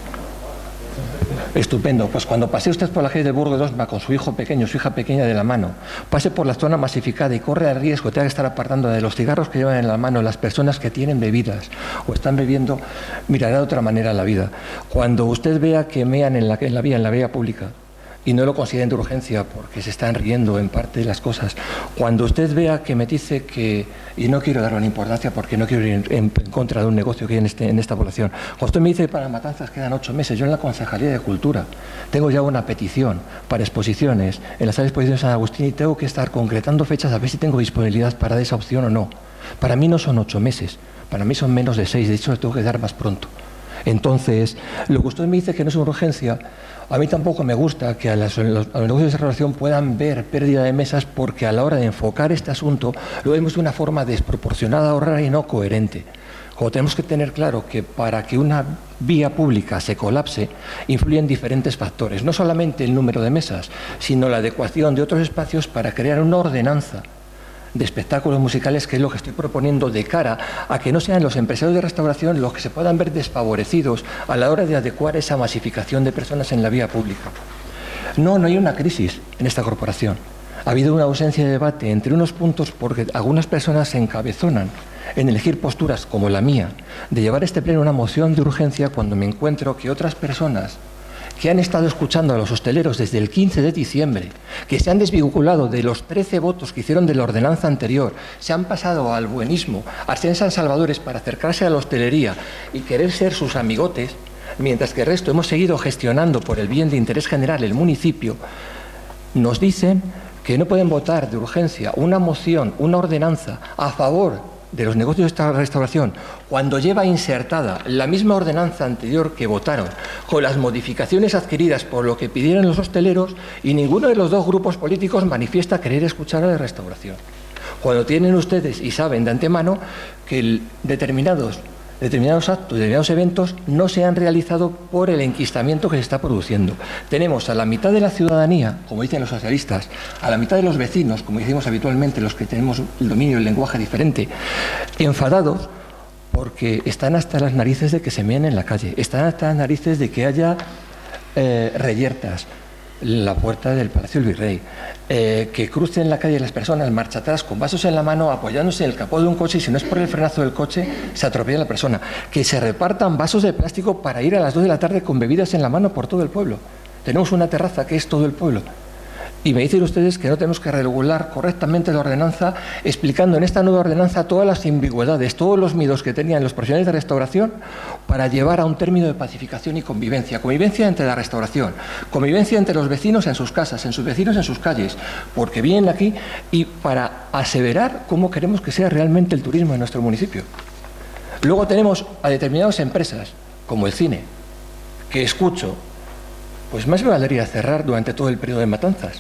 Estupendo, pues cuando pase usted por la calle de Burgos de Osma con su hijo pequeño, su hija pequeña de la mano, pase por la zona masificada y corre el riesgo de tener que estar apartando de los cigarros que llevan en la mano las personas que tienen bebidas o están bebiendo, mirará de otra manera la vida. Cuando usted vea que mean en la, en la vía, en la vía pública, y no lo consideren de urgencia porque se están riendo en parte de las cosas, cuando usted vea que me dice que, y no quiero darle una importancia porque no quiero ir en, en, en contra de un negocio que hay en, este, en esta población, cuando usted me dice que para Matanzas quedan ocho meses, yo en la Concejalía de Cultura tengo ya una petición para exposiciones en la sala de exposiciones de San Agustín y tengo que estar concretando fechas a ver si tengo disponibilidad para esa opción o no. Para mí no son ocho meses, para mí son menos de seis, de hecho le tengo que dar más pronto. Entonces, lo que usted me dice que no es una urgencia, a mí tampoco me gusta que a, las, a los negocios de restauración puedan ver pérdida de mesas porque a la hora de enfocar este asunto lo vemos de una forma desproporcionada, rara y no coherente. Como tenemos que tener claro que para que una vía pública se colapse influyen diferentes factores, no solamente el número de mesas, sino la adecuación de otros espacios para crear una ordenanza de espectáculos musicales, que es lo que estoy proponiendo de cara a que no sean los empresarios de restauración los que se puedan ver desfavorecidos a la hora de adecuar esa masificación de personas en la vía pública. No, no hay una crisis en esta corporación. Ha habido una ausencia de debate entre unos puntos porque algunas personas se encabezonan en elegir posturas como la mía, de llevar este pleno una moción de urgencia cuando me encuentro que otras personas que han estado escuchando a los hosteleros desde el quince de diciembre, que se han desvinculado de los trece votos que hicieron de la ordenanza anterior, se han pasado al buenismo, a ser San Salvadores para acercarse a la hostelería y querer ser sus amigotes, mientras que el resto hemos seguido gestionando por el bien de interés general el municipio, nos dicen que no pueden votar de urgencia una moción, una ordenanza a favor de los negocios de esta restauración, cuando lleva insertada la misma ordenanza anterior que votaron, con las modificaciones adquiridas por lo que pidieron los hosteleros, y ninguno de los dos grupos políticos manifiesta querer escuchar a la restauración. Cuando tienen ustedes y saben de antemano que el, determinados, determinados actos, determinados eventos no se han realizado por el enquistamiento que se está produciendo. Tenemos a la mitad de la ciudadanía, como dicen los socialistas, a la mitad de los vecinos, como decimos habitualmente los que tenemos el dominio del lenguaje diferente, enfadados porque están hasta las narices de que se meen en la calle, están hasta las narices de que haya eh, reyertas, la puerta del Palacio del Virrey, eh, que crucen la calle las personas marcha atrás con vasos en la mano apoyándose en el capó de un coche y si no es por el frenazo del coche se atropella la persona, que se repartan vasos de plástico para ir a las dos de la tarde con bebidas en la mano por todo el pueblo. Tenemos una terraza que es todo el pueblo. Y me dicen ustedes que no tenemos que regular correctamente la ordenanza, explicando en esta nueva ordenanza todas las ambigüedades, todos los miedos que tenían los profesionales de restauración para llevar a un término de pacificación y convivencia. Convivencia entre la restauración, convivencia entre los vecinos en sus casas, en sus vecinos en sus calles, porque vienen aquí y para aseverar cómo queremos que sea realmente el turismo en nuestro municipio. Luego tenemos a determinadas empresas, como el cine, que escucho, pues más me valdría cerrar durante todo el periodo de Matanzas.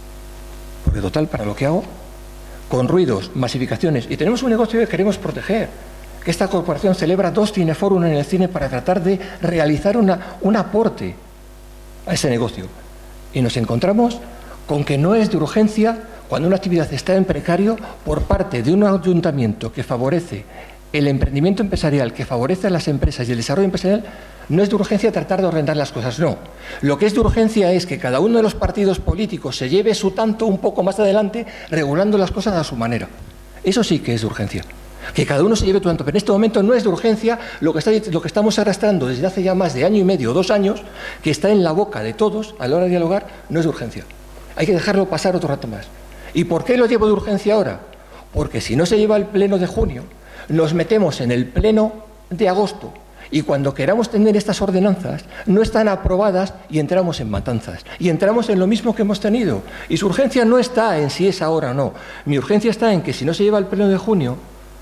Porque total, para lo que hago, con ruidos, masificaciones, y tenemos un negocio que queremos proteger, que esta corporación celebra dos cineforum en el cine para tratar de realizar una, un aporte a ese negocio. Y nos encontramos con que no es de urgencia cuando una actividad está en precario por parte de un ayuntamiento que favorece el emprendimiento empresarial, que favorece a las empresas y el desarrollo empresarial. No es de urgencia tratar de ordenar las cosas, no. Lo que es de urgencia es que cada uno de los partidos políticos se lleve su tanto un poco más adelante, regulando las cosas a su manera. Eso sí que es de urgencia. Que cada uno se lleve tu tanto. Pero en este momento no es de urgencia lo que, está, lo que estamos arrastrando desde hace ya más de año y medio o dos años, que está en la boca de todos a la hora de dialogar, no es de urgencia. Hay que dejarlo pasar otro rato más. ¿Y por qué lo llevo de urgencia ahora? Porque si no se lleva el pleno de junio, nos metemos en el pleno de agosto, y cuando queramos tener estas ordenanzas no están aprobadas y entramos en matanzas y entramos en lo mismo que hemos tenido, y su urgencia no está en si es ahora o no. Mi urgencia está en que si no se lleva el pleno de junio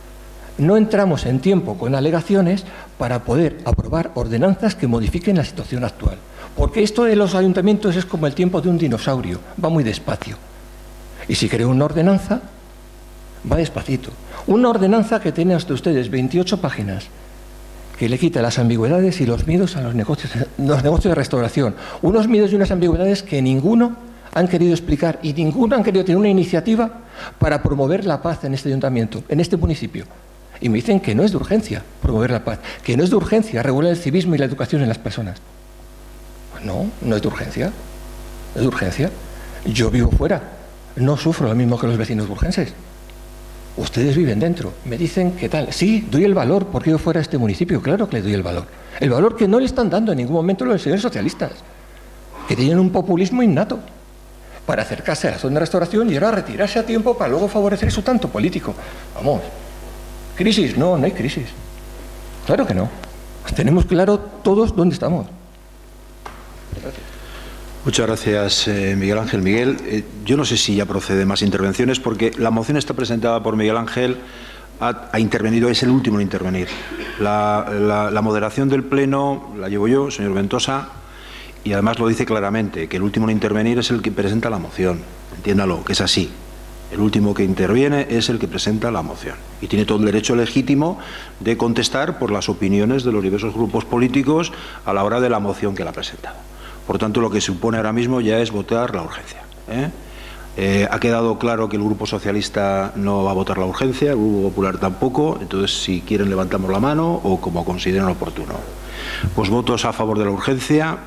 no entramos en tiempo con alegaciones para poder aprobar ordenanzas que modifiquen la situación actual, porque esto de los ayuntamientos es como el tiempo de un dinosaurio, va muy despacio, y si creo una ordenanza va despacito. Una ordenanza que tiene hasta ustedes veintiocho páginas, que le quita las ambigüedades y los miedos a los negocios, los negocios de restauración. Unos miedos y unas ambigüedades que ninguno han querido explicar y ninguno han querido tener una iniciativa para promover la paz en este ayuntamiento, en este municipio. Y me dicen que no es de urgencia promover la paz, que no es de urgencia regular el civismo y la educación en las personas. No, no es de urgencia. No es de urgencia. Yo vivo fuera, no sufro lo mismo que los vecinos burgenses. Ustedes viven dentro. Me dicen que tal. Sí, doy el valor porque yo fuera de este municipio. Claro que le doy el valor. El valor que no le están dando en ningún momento los señores socialistas, que tienen un populismo innato para acercarse a la zona de restauración y ahora retirarse a tiempo para luego favorecer su tanto político. Vamos. ¿Crisis? No, no hay crisis. Claro que no. Tenemos claro todos dónde estamos. Gracias. Muchas gracias, eh, Miguel Ángel. Miguel, eh, yo no sé si ya procede más intervenciones, porque la moción está presentada por Miguel Ángel, ha, ha intervenido, es el último en intervenir. La, la, la moderación del Pleno la llevo yo, señor Ventosa, y además lo dice claramente, que el último en intervenir es el que presenta la moción. Entiéndalo, que es así. El último que interviene es el que presenta la moción. Y tiene todo el derecho legítimo de contestar por las opiniones de los diversos grupos políticos a la hora de la moción que la ha presentado. Por tanto, lo que supone ahora mismo ya es votar la urgencia. ¿eh? Eh, ha quedado claro que el Grupo Socialista no va a votar la urgencia, el Grupo Popular tampoco, entonces si quieren levantamos la mano o como consideren oportuno. Pues votos a favor de la urgencia,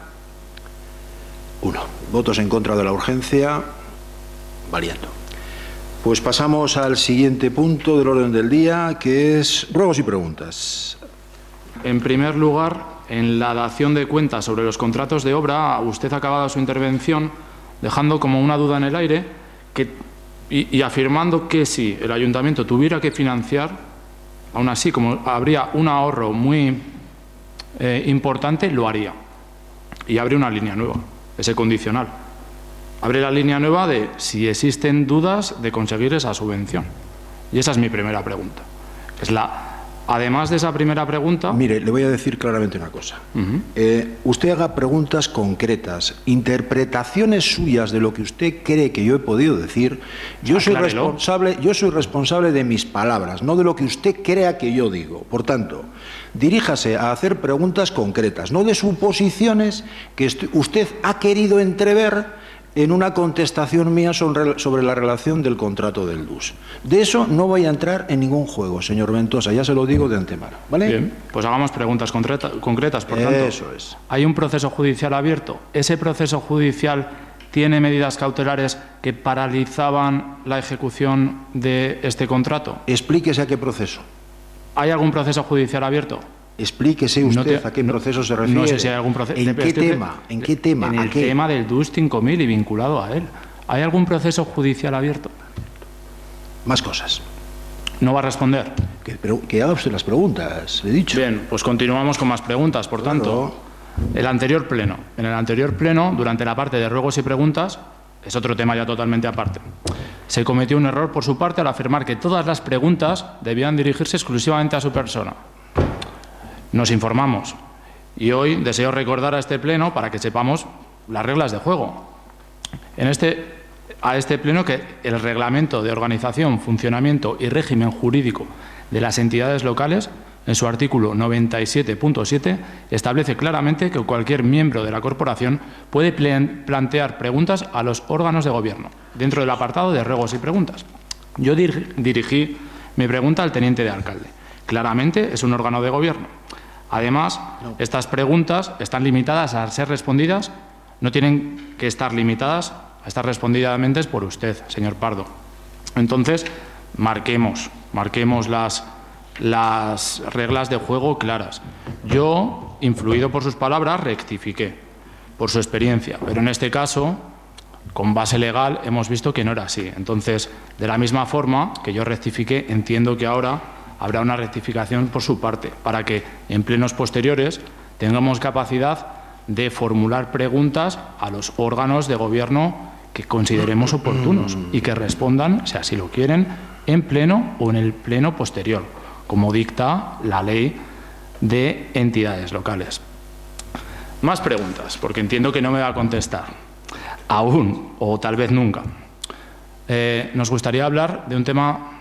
uno. Votos en contra de la urgencia, valiendo. Pues pasamos al siguiente punto del orden del día, que es ruegos y preguntas. En primer lugar, en la dación de cuentas sobre los contratos de obra, usted ha acabado su intervención dejando como una duda en el aire que, y, y afirmando que si el ayuntamiento tuviera que financiar, aún así, como habría un ahorro muy eh, importante, lo haría. Y habría una línea nueva, ese condicional. Abre la línea nueva de si existen dudas de conseguir esa subvención. Y esa es mi primera pregunta. Es la... Además de esa primera pregunta... Mire, le voy a decir claramente una cosa. Uh-huh. eh, usted haga preguntas concretas, interpretaciones suyas de lo que usted cree que yo he podido decir. Yo soy responsable, yo soy responsable de mis palabras, no de lo que usted crea que yo digo. Por tanto, diríjase a hacer preguntas concretas, no de suposiciones que usted ha querido entrever en una contestación mía sobre, sobre la relación del contrato del D U S. De eso no voy a entrar en ningún juego, señor Ventosa, ya se lo digo de antemano. ¿Vale? Bien, pues hagamos preguntas concreta, concretas, por tanto. Eso es. Hay un proceso judicial abierto. ¿Ese proceso judicial tiene medidas cautelares que paralizaban la ejecución de este contrato? Explíquese a qué proceso. ¿Hay algún proceso judicial abierto? Explíquese usted no te, a qué no, proceso se refiere. No sé si hay algún proceso. ¿En qué tema? ¿En qué tema? En el qué? tema del D U S cinco mil y vinculado a él. ¿Hay algún proceso judicial abierto? Más cosas. ¿No va a responder? Que, que haga usted las preguntas, le he dicho. Bien, pues continuamos con más preguntas. Por claro. tanto, el anterior pleno. En el anterior pleno, durante la parte de ruegos y preguntas, es otro tema ya totalmente aparte. Se cometió un error por su parte al afirmar que todas las preguntas debían dirigirse exclusivamente a su persona. Nos informamos y hoy deseo recordar a este pleno para que sepamos las reglas de juego. En este, a este pleno que el reglamento de organización, funcionamiento y régimen jurídico de las entidades locales, en su artículo noventa y siete punto siete, establece claramente que cualquier miembro de la corporación puede plantear preguntas a los órganos de gobierno, dentro del apartado de ruegos y preguntas. Yo dir dirigí mi pregunta al teniente de alcalde. Claramente es un órgano de gobierno. Además, no. estas preguntas están limitadas a ser respondidas, no tienen que estar limitadas a estar respondidamente por usted, señor Pardo. Entonces, marquemos, marquemos las, las reglas de juego claras. Yo, influido por sus palabras, rectifiqué por su experiencia, pero en este caso, con base legal, hemos visto que no era así. Entonces, de la misma forma que yo rectifiqué, entiendo que ahora habrá una rectificación por su parte, para que en plenos posteriores tengamos capacidad de formular preguntas a los órganos de gobierno que consideremos oportunos y que respondan, si así lo quieren, en pleno o en el pleno posterior, como dicta la ley de entidades locales. Más preguntas, porque entiendo que no me va a contestar, aún, o tal vez nunca. Eh, nos gustaría hablar de un tema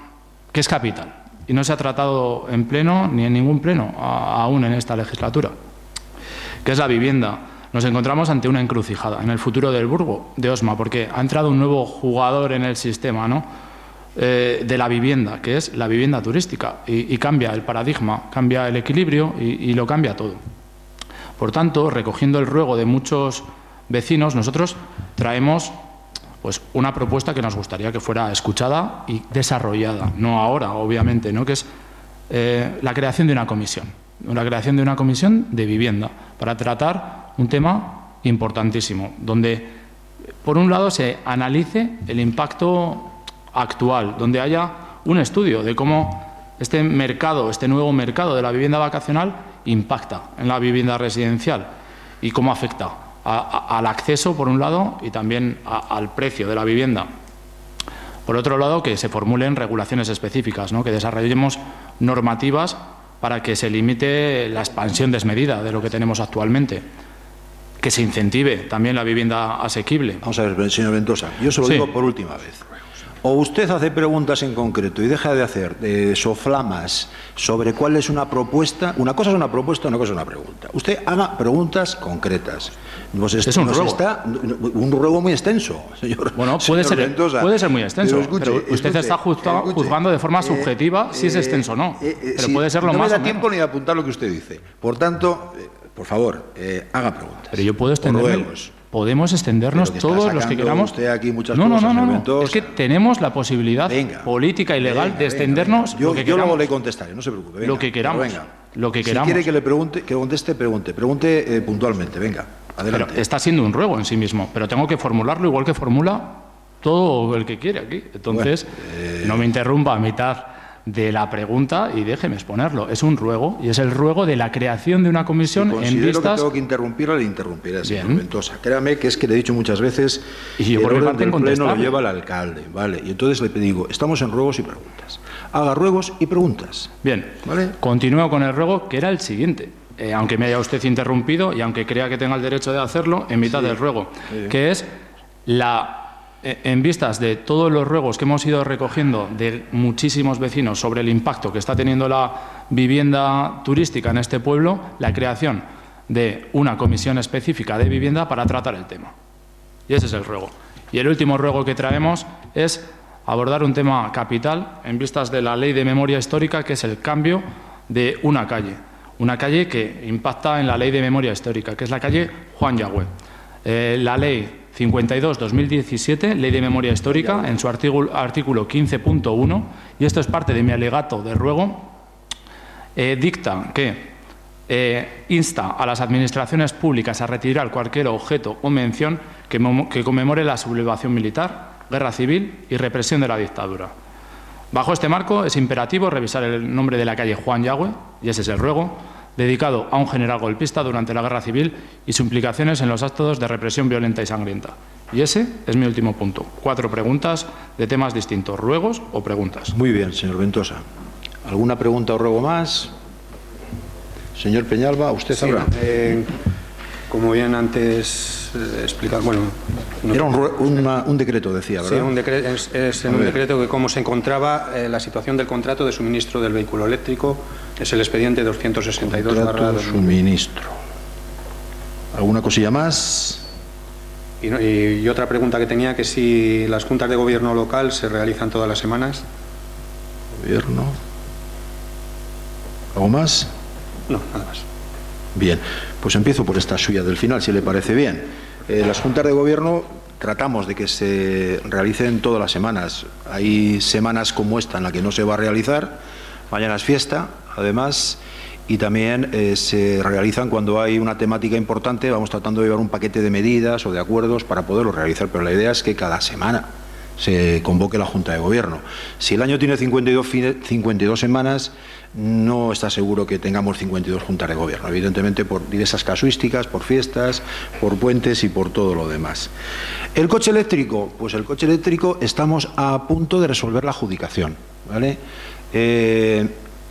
que es capital y no se ha tratado en pleno ni en ningún pleno a, aún en esta legislatura, que es la vivienda. Nos encontramos ante una encrucijada en el futuro del Burgo de Osma, porque ha entrado un nuevo jugador en el sistema, ¿no?, eh, de la vivienda, que es la vivienda turística, y, y cambia el paradigma, cambia el equilibrio y, y lo cambia todo. Por tanto, recogiendo el ruego de muchos vecinos, nosotros traemos pues una propuesta que nos gustaría que fuera escuchada y desarrollada, no ahora, obviamente, ¿no?, que es eh, la creación de una comisión, la creación de una comisión de vivienda para tratar un tema importantísimo, donde, por un lado, se analice el impacto actual, donde haya un estudio de cómo este mercado, este nuevo mercado de la vivienda vacacional impacta en la vivienda residencial y cómo afecta a, a, al acceso, por un lado, y también a, al precio de la vivienda. Por otro lado, que se formulen regulaciones específicas, ¿no?, que desarrollemos normativas para que se limite la expansión desmedida de lo que tenemos actualmente, que se incentive también la vivienda asequible. Vamos a ver, señor Ventosa, yo se lo sí. digo por última vez. O usted hace preguntas en concreto y deja de hacer eh, soflamas sobre cuál es una propuesta. Una cosa es una propuesta, una cosa es una pregunta. Usted haga preguntas concretas. Nos es un ruego. Está, un ruego muy extenso, señor. Bueno, puede, señor ser, Ventosa. puede ser muy extenso, pero, escuche, pero usted escuche, está juzga, escuche, juzgando de forma subjetiva eh, si es extenso o no. Eh, eh, pero si puede ser lo no más. No me da o tiempo menos. ni de apuntar lo que usted dice. Por tanto, eh, por favor, eh, haga preguntas. Pero yo puedo extenderme. Podemos extendernos que todos los que queramos. Usted aquí muchas no, no, cosas, no, no, no. Es que tenemos la posibilidad venga, política y legal venga, de extendernos venga, venga. Yo, lo que yo queramos. luego le contestaré, no se preocupe. Venga, lo que queramos. Venga. Lo que si queramos. quiere que le pregunte, que conteste, pregunte. Pregunte eh, puntualmente, venga, adelante. Pero está siendo un ruego en sí mismo, pero tengo que formularlo igual que formula todo el que quiere aquí. Entonces, bueno, eh... no me interrumpa a mitad de la pregunta y déjeme exponerlo. Es un ruego y es el ruego de la creación de una comisión si en vistas... que tengo que interrumpirla, le interrumpiré, señor Ventosa. Créame que es que le he dicho muchas veces y yo por el mi orden parte del pleno lo lleva el alcalde, ¿vale? Y entonces le digo, estamos en ruegos y preguntas. Haga ruegos y preguntas. Bien, ¿vale? Continúo con el ruego, que era el siguiente. Eh, aunque me haya usted interrumpido y aunque crea que tenga el derecho de hacerlo, en mitad sí, del ruego, sí. que es la... En vistas de todos los ruegos que hemos ido recogiendo de muchísimos vecinos sobre el impacto que está teniendo la vivienda turística en este pueblo, la creación de una comisión específica de vivienda para tratar el tema. Y ese es el ruego. Y el último ruego que traemos es abordar un tema capital en vistas de la Ley de Memoria Histórica, que es el cambio de una calle. Una calle que impacta en la Ley de Memoria Histórica, que es la calle Juan Yagüe. Eh, la Ley cincuenta y dos barra dos mil diecisiete, Ley de Memoria Histórica, en su artículo, artículo quince punto uno, y esto es parte de mi alegato de ruego, eh, dicta que eh, insta a las administraciones públicas a retirar cualquier objeto o mención que, que conmemore la sublevación militar, guerra civil y represión de la dictadura. Bajo este marco es imperativo revisar el nombre de la calle Juan Yagüe, y ese es el ruego, dedicado a un general golpista durante la guerra civil y sus implicaciones en los actos de represión violenta y sangrienta. Y ese es mi último punto. Cuatro preguntas de temas distintos, ruegos o preguntas. Muy bien, señor Ventosa. ¿Alguna pregunta o ruego más? Señor Peñalba, usted sí, sabrá. Eh, como bien antes eh, explicar, bueno... No, Era un, una, un decreto, decía, ¿verdad? Sí, un decre es, es en un decreto que cómo se encontraba eh, la situación del contrato de suministro del vehículo eléctrico. Es el expediente doscientos sesenta y dos barra dos mil suministro. ¿Alguna cosilla más? Y, no, y, y otra pregunta que tenía, que si las juntas de gobierno local se realizan todas las semanas. Gobierno. ¿Algo más? No, nada más. Bien, pues empiezo por esta suya del final, si le parece bien. Eh, las juntas de gobierno tratamos de que se realicen todas las semanas. Hay semanas como esta en la que no se va a realizar. Mañana es fiesta, además, y también eh, se realizan cuando hay una temática importante. Vamos tratando de llevar un paquete de medidas o de acuerdos para poderlo realizar, pero la idea es que cada semana se convoque la Junta de Gobierno. Si el año tiene cincuenta y dos, cincuenta y dos semanas, no está seguro que tengamos cincuenta y dos juntas de gobierno, evidentemente por diversas casuísticas, por fiestas, por puentes y por todo lo demás. El coche eléctrico, pues el coche eléctrico estamos a punto de resolver la adjudicación, ¿vale? Eh,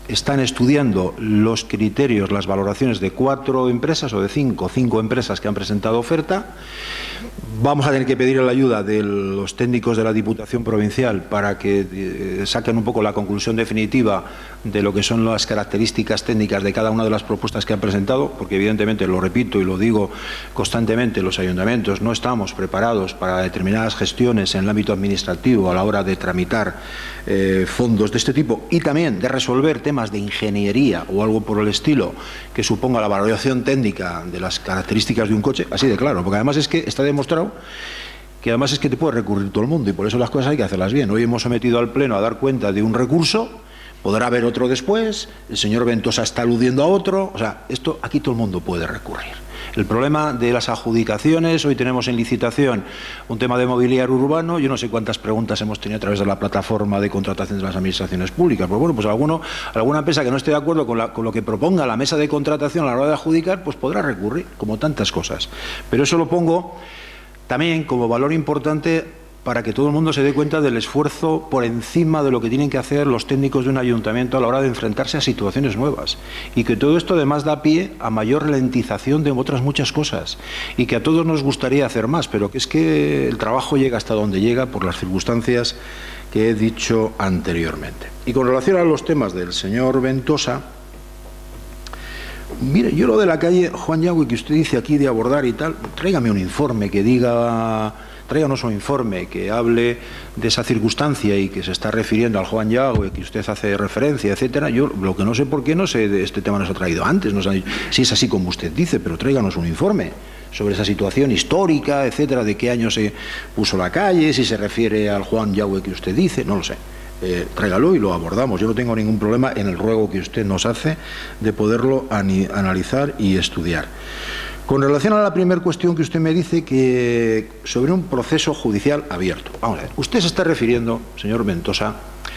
están estudiando los criterios, las valoraciones de cuatro empresas o de cinco, cinco empresas que han presentado oferta. Vamos a tener que pedir la ayuda de los técnicos de la Diputación Provincial para que eh, saquen un poco la conclusión definitiva de lo que son las características técnicas de cada una de las propuestas que han presentado, porque evidentemente, lo repito y lo digo constantemente, los ayuntamientos no estamos preparados para determinadas gestiones en el ámbito administrativo a la hora de tramitar eh, fondos de este tipo y también de resolver temas de ingeniería o algo por el estilo que suponga la valoración técnica de las características de un coche, así de claro, porque además es que está demostrado que además es que te puede recurrir todo el mundo y por eso las cosas hay que hacerlas bien. Hoy hemos sometido al Pleno a dar cuenta de un recurso, podrá haber otro después, el señor Ventosa está aludiendo a otro, o sea, esto aquí todo el mundo puede recurrir. El problema de las adjudicaciones, hoy tenemos en licitación un tema de mobiliario urbano, yo no sé cuántas preguntas hemos tenido a través de la plataforma de contratación de las administraciones públicas, pues bueno, pues alguno, alguna empresa que no esté de acuerdo con, la, con lo que proponga la mesa de contratación a la hora de adjudicar, pues podrá recurrir, como tantas cosas. Pero eso lo pongo también como valor importante para que todo el mundo se dé cuenta del esfuerzo por encima de lo que tienen que hacer los técnicos de un ayuntamiento a la hora de enfrentarse a situaciones nuevas. Y que todo esto además da pie a mayor ralentización de otras muchas cosas. Y que a todos nos gustaría hacer más, pero que es que el trabajo llega hasta donde llega por las circunstancias que he dicho anteriormente. Y con relación a los temas del señor Ventosa, mire, yo lo de la calle Juan Yagüe que usted dice aquí de abordar y tal, tráigame un informe que diga... Tráiganos un informe que hable de esa circunstancia y que se está refiriendo al Juan Yagüe, que usted hace referencia, etcétera. Yo lo que no sé por qué no sé de este tema nos ha traído antes, nos ha dicho, si es así como usted dice, pero tráiganos un informe sobre esa situación histórica, etcétera, de qué año se puso la calle, si se refiere al Juan Yagüe que usted dice, no lo sé. Eh, tráigalo y lo abordamos. Yo no tengo ningún problema en el ruego que usted nos hace de poderlo analizar y estudiar. Con relación a la primera cuestión que usted me dice que sobre un proceso judicial abierto. Vamos a ver, usted se está refiriendo, señor Ventosa,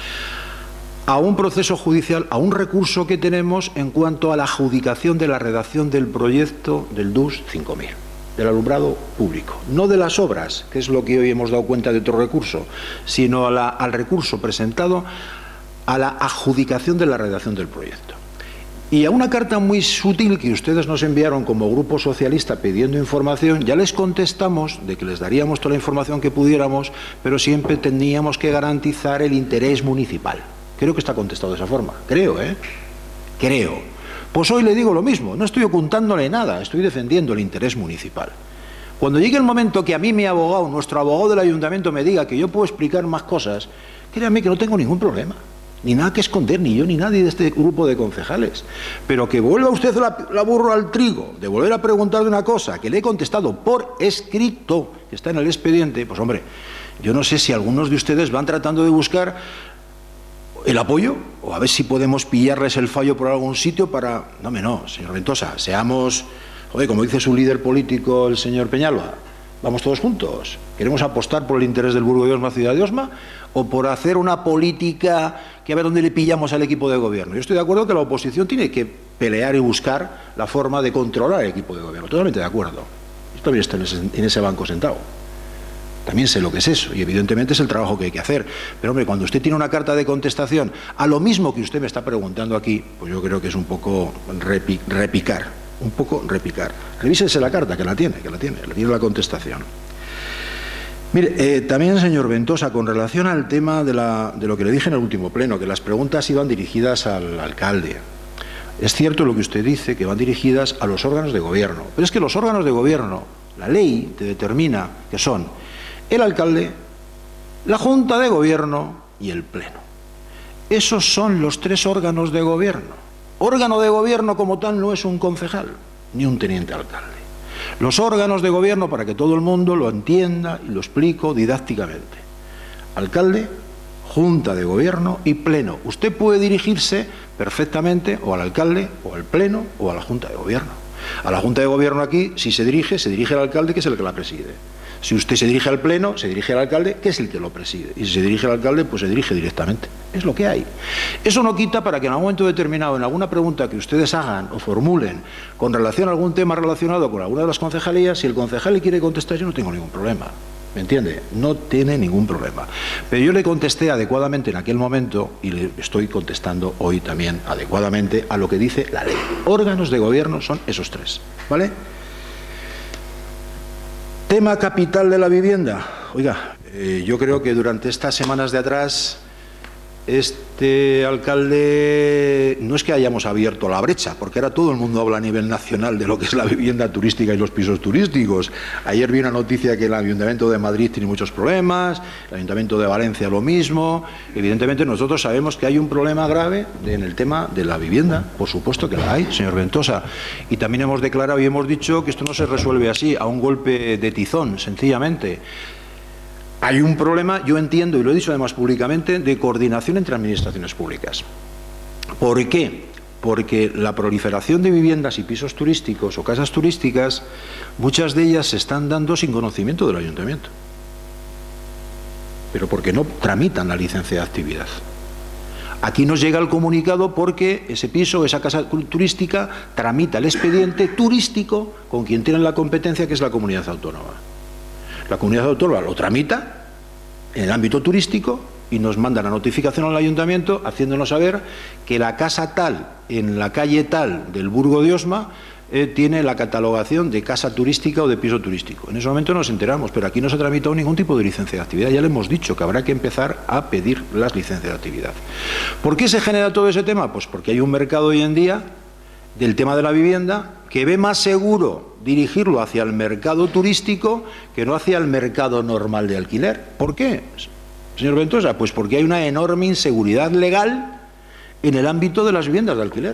a un proceso judicial, a un recurso que tenemos en cuanto a la adjudicación de la redacción del proyecto del D U S cinco mil, del alumbrado público. No de las obras, que es lo que hoy hemos dado cuenta de otro recurso, sino a la, al recurso presentado a la adjudicación de la redacción del proyecto. Y a una carta muy sutil que ustedes nos enviaron como Grupo Socialista pidiendo información, ya les contestamos de que les daríamos toda la información que pudiéramos, pero siempre teníamos que garantizar el interés municipal. Creo que está contestado de esa forma. Creo, ¿eh? Creo. Pues hoy le digo lo mismo. No estoy ocultándole nada, estoy defendiendo el interés municipal. Cuando llegue el momento que a mí mi abogado, nuestro abogado del ayuntamiento me diga que yo puedo explicar más cosas, créanme que no tengo ningún problema. Ni nada que esconder, ni yo ni nadie de este grupo de concejales. Pero que vuelva usted la, la burro al trigo, de volver a preguntarle una cosa que le he contestado por escrito, que está en el expediente, pues hombre, yo no sé si algunos de ustedes van tratando de buscar el apoyo, o a ver si podemos pillarles el fallo por algún sitio para... No, me no, señor Ventosa, seamos, joder, como dice su líder político, el señor Peñalba, vamos todos juntos. ¿Queremos apostar por el interés del Burgo de Osma, ciudad de Osma, o por hacer una política que a ver dónde le pillamos al equipo de gobierno? Yo estoy de acuerdo que la oposición tiene que pelear y buscar la forma de controlar el equipo de gobierno. Totalmente de acuerdo. Yo también estoy en ese, en ese banco sentado. También sé lo que es eso y evidentemente es el trabajo que hay que hacer. Pero hombre, cuando usted tiene una carta de contestación a lo mismo que usted me está preguntando aquí, pues yo creo que es un poco repi, repicar. Un poco repicar. Revísese la carta, que la tiene, que la tiene, le tiene la contestación. Mire, eh, también, señor Ventosa, con relación al tema de, la, de lo que le dije en el último pleno, que las preguntas iban dirigidas al alcalde. Es cierto lo que usted dice, que van dirigidas a los órganos de gobierno. Pero es que los órganos de gobierno, la ley te determina que son el alcalde, la Junta de Gobierno y el Pleno. Esos son los tres órganos de gobierno. Órgano de gobierno como tal no es un concejal, ni un teniente alcalde. Los órganos de gobierno, para que todo el mundo lo entienda y lo explico didácticamente. Alcalde, Junta de Gobierno y Pleno. Usted puede dirigirse perfectamente o al alcalde, o al Pleno, o a la Junta de Gobierno. A la Junta de Gobierno aquí, si se dirige, se dirige al alcalde, que es el que la preside. Si usted se dirige al Pleno, se dirige al alcalde, que es el que lo preside. Y si se dirige al alcalde, pues se dirige directamente. Es lo que hay. Eso no quita para que en algún momento determinado, en alguna pregunta que ustedes hagan o formulen con relación a algún tema relacionado con alguna de las concejalías, si el concejal le quiere contestar, yo no tengo ningún problema. ¿Me entiende? No tiene ningún problema. Pero yo le contesté adecuadamente en aquel momento y le estoy contestando hoy también adecuadamente a lo que dice la ley. Órganos de gobierno son esos tres, ¿vale? Tema capital de la vivienda. Oiga, eh, yo creo que durante estas semanas de atrás este alcalde, no es que hayamos abierto la brecha, porque ahora todo el mundo habla a nivel nacional de lo que es la vivienda turística y los pisos turísticos. Ayer vi una noticia que el Ayuntamiento de Madrid tiene muchos problemas, el Ayuntamiento de Valencia lo mismo. Evidentemente nosotros sabemos que hay un problema grave en el tema de la vivienda, por supuesto que la hay, señor Ventosa. Y también hemos declarado y hemos dicho que esto no se resuelve así, a un golpe de tizón, sencillamente. Hay un problema, yo entiendo, y lo he dicho además públicamente, de coordinación entre administraciones públicas. ¿Por qué? Porque la proliferación de viviendas y pisos turísticos o casas turísticas, muchas de ellas se están dando sin conocimiento del ayuntamiento. Pero porque no tramitan la licencia de actividad. Aquí nos llega el comunicado porque ese piso, esa casa turística, tramita el expediente turístico con quien tiene la competencia, que es la comunidad autónoma. La comunidad autónoma lo tramita en el ámbito turístico y nos manda la notificación al ayuntamiento haciéndonos saber que la casa tal, en la calle tal del Burgo de Osma, eh, tiene la catalogación de casa turística o de piso turístico. En ese momento nos enteramos, pero aquí no se ha tramitado ningún tipo de licencia de actividad. Ya le hemos dicho que habrá que empezar a pedir las licencias de actividad. ¿Por qué se genera todo ese tema? Pues porque hay un mercado hoy en día del tema de la vivienda que ve más seguro dirigirlo hacia el mercado turístico que no hacia el mercado normal de alquiler. ¿Por qué, señor Ventosa? Pues porque hay una enorme inseguridad legal en el ámbito de las viviendas de alquiler.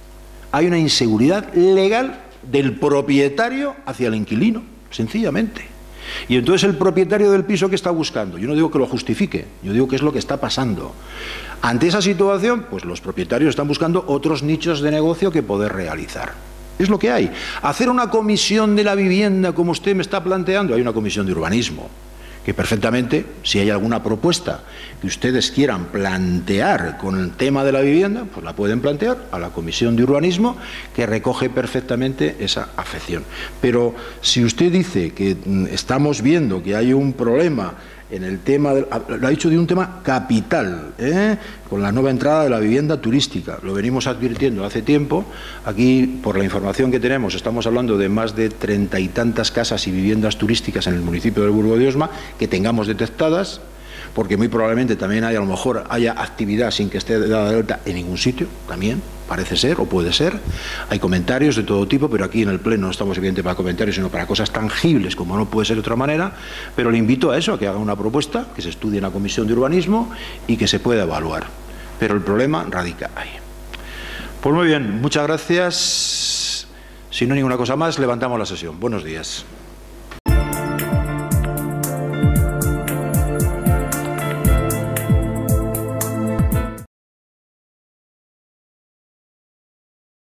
Hay una inseguridad legal del propietario hacia el inquilino, sencillamente. Y entonces el propietario del piso, ¿qué está buscando? Yo no digo que lo justifique, yo digo que es lo que está pasando. Ante esa situación, pues los propietarios están buscando otros nichos de negocio que poder realizar. Es lo que hay. Hacer una comisión de la vivienda, como usted me está planteando, hay una comisión de urbanismo, que perfectamente, si hay alguna propuesta que ustedes quieran plantear con el tema de la vivienda, pues la pueden plantear a la comisión de urbanismo, que recoge perfectamente esa afección. Pero si usted dice que estamos viendo que hay un problema en el tema, de, lo ha dicho de un tema capital, ¿eh? Con la nueva entrada de la vivienda turística. Lo venimos advirtiendo hace tiempo. Aquí, por la información que tenemos, estamos hablando de más de treinta y tantas casas y viviendas turísticas en el municipio del Burgo de Osma que tengamos detectadas, porque muy probablemente también hay, a lo mejor haya actividad sin que esté dada de alta en ningún sitio, también parece ser o puede ser. Hay comentarios de todo tipo, pero aquí en el Pleno no estamos evidentemente para comentarios, sino para cosas tangibles, como no puede ser de otra manera. Pero le invito a eso, a que haga una propuesta, que se estudie en la Comisión de Urbanismo y que se pueda evaluar. Pero el problema radica ahí. Pues muy bien, muchas gracias. Si no hay ninguna cosa más, levantamos la sesión. Buenos días.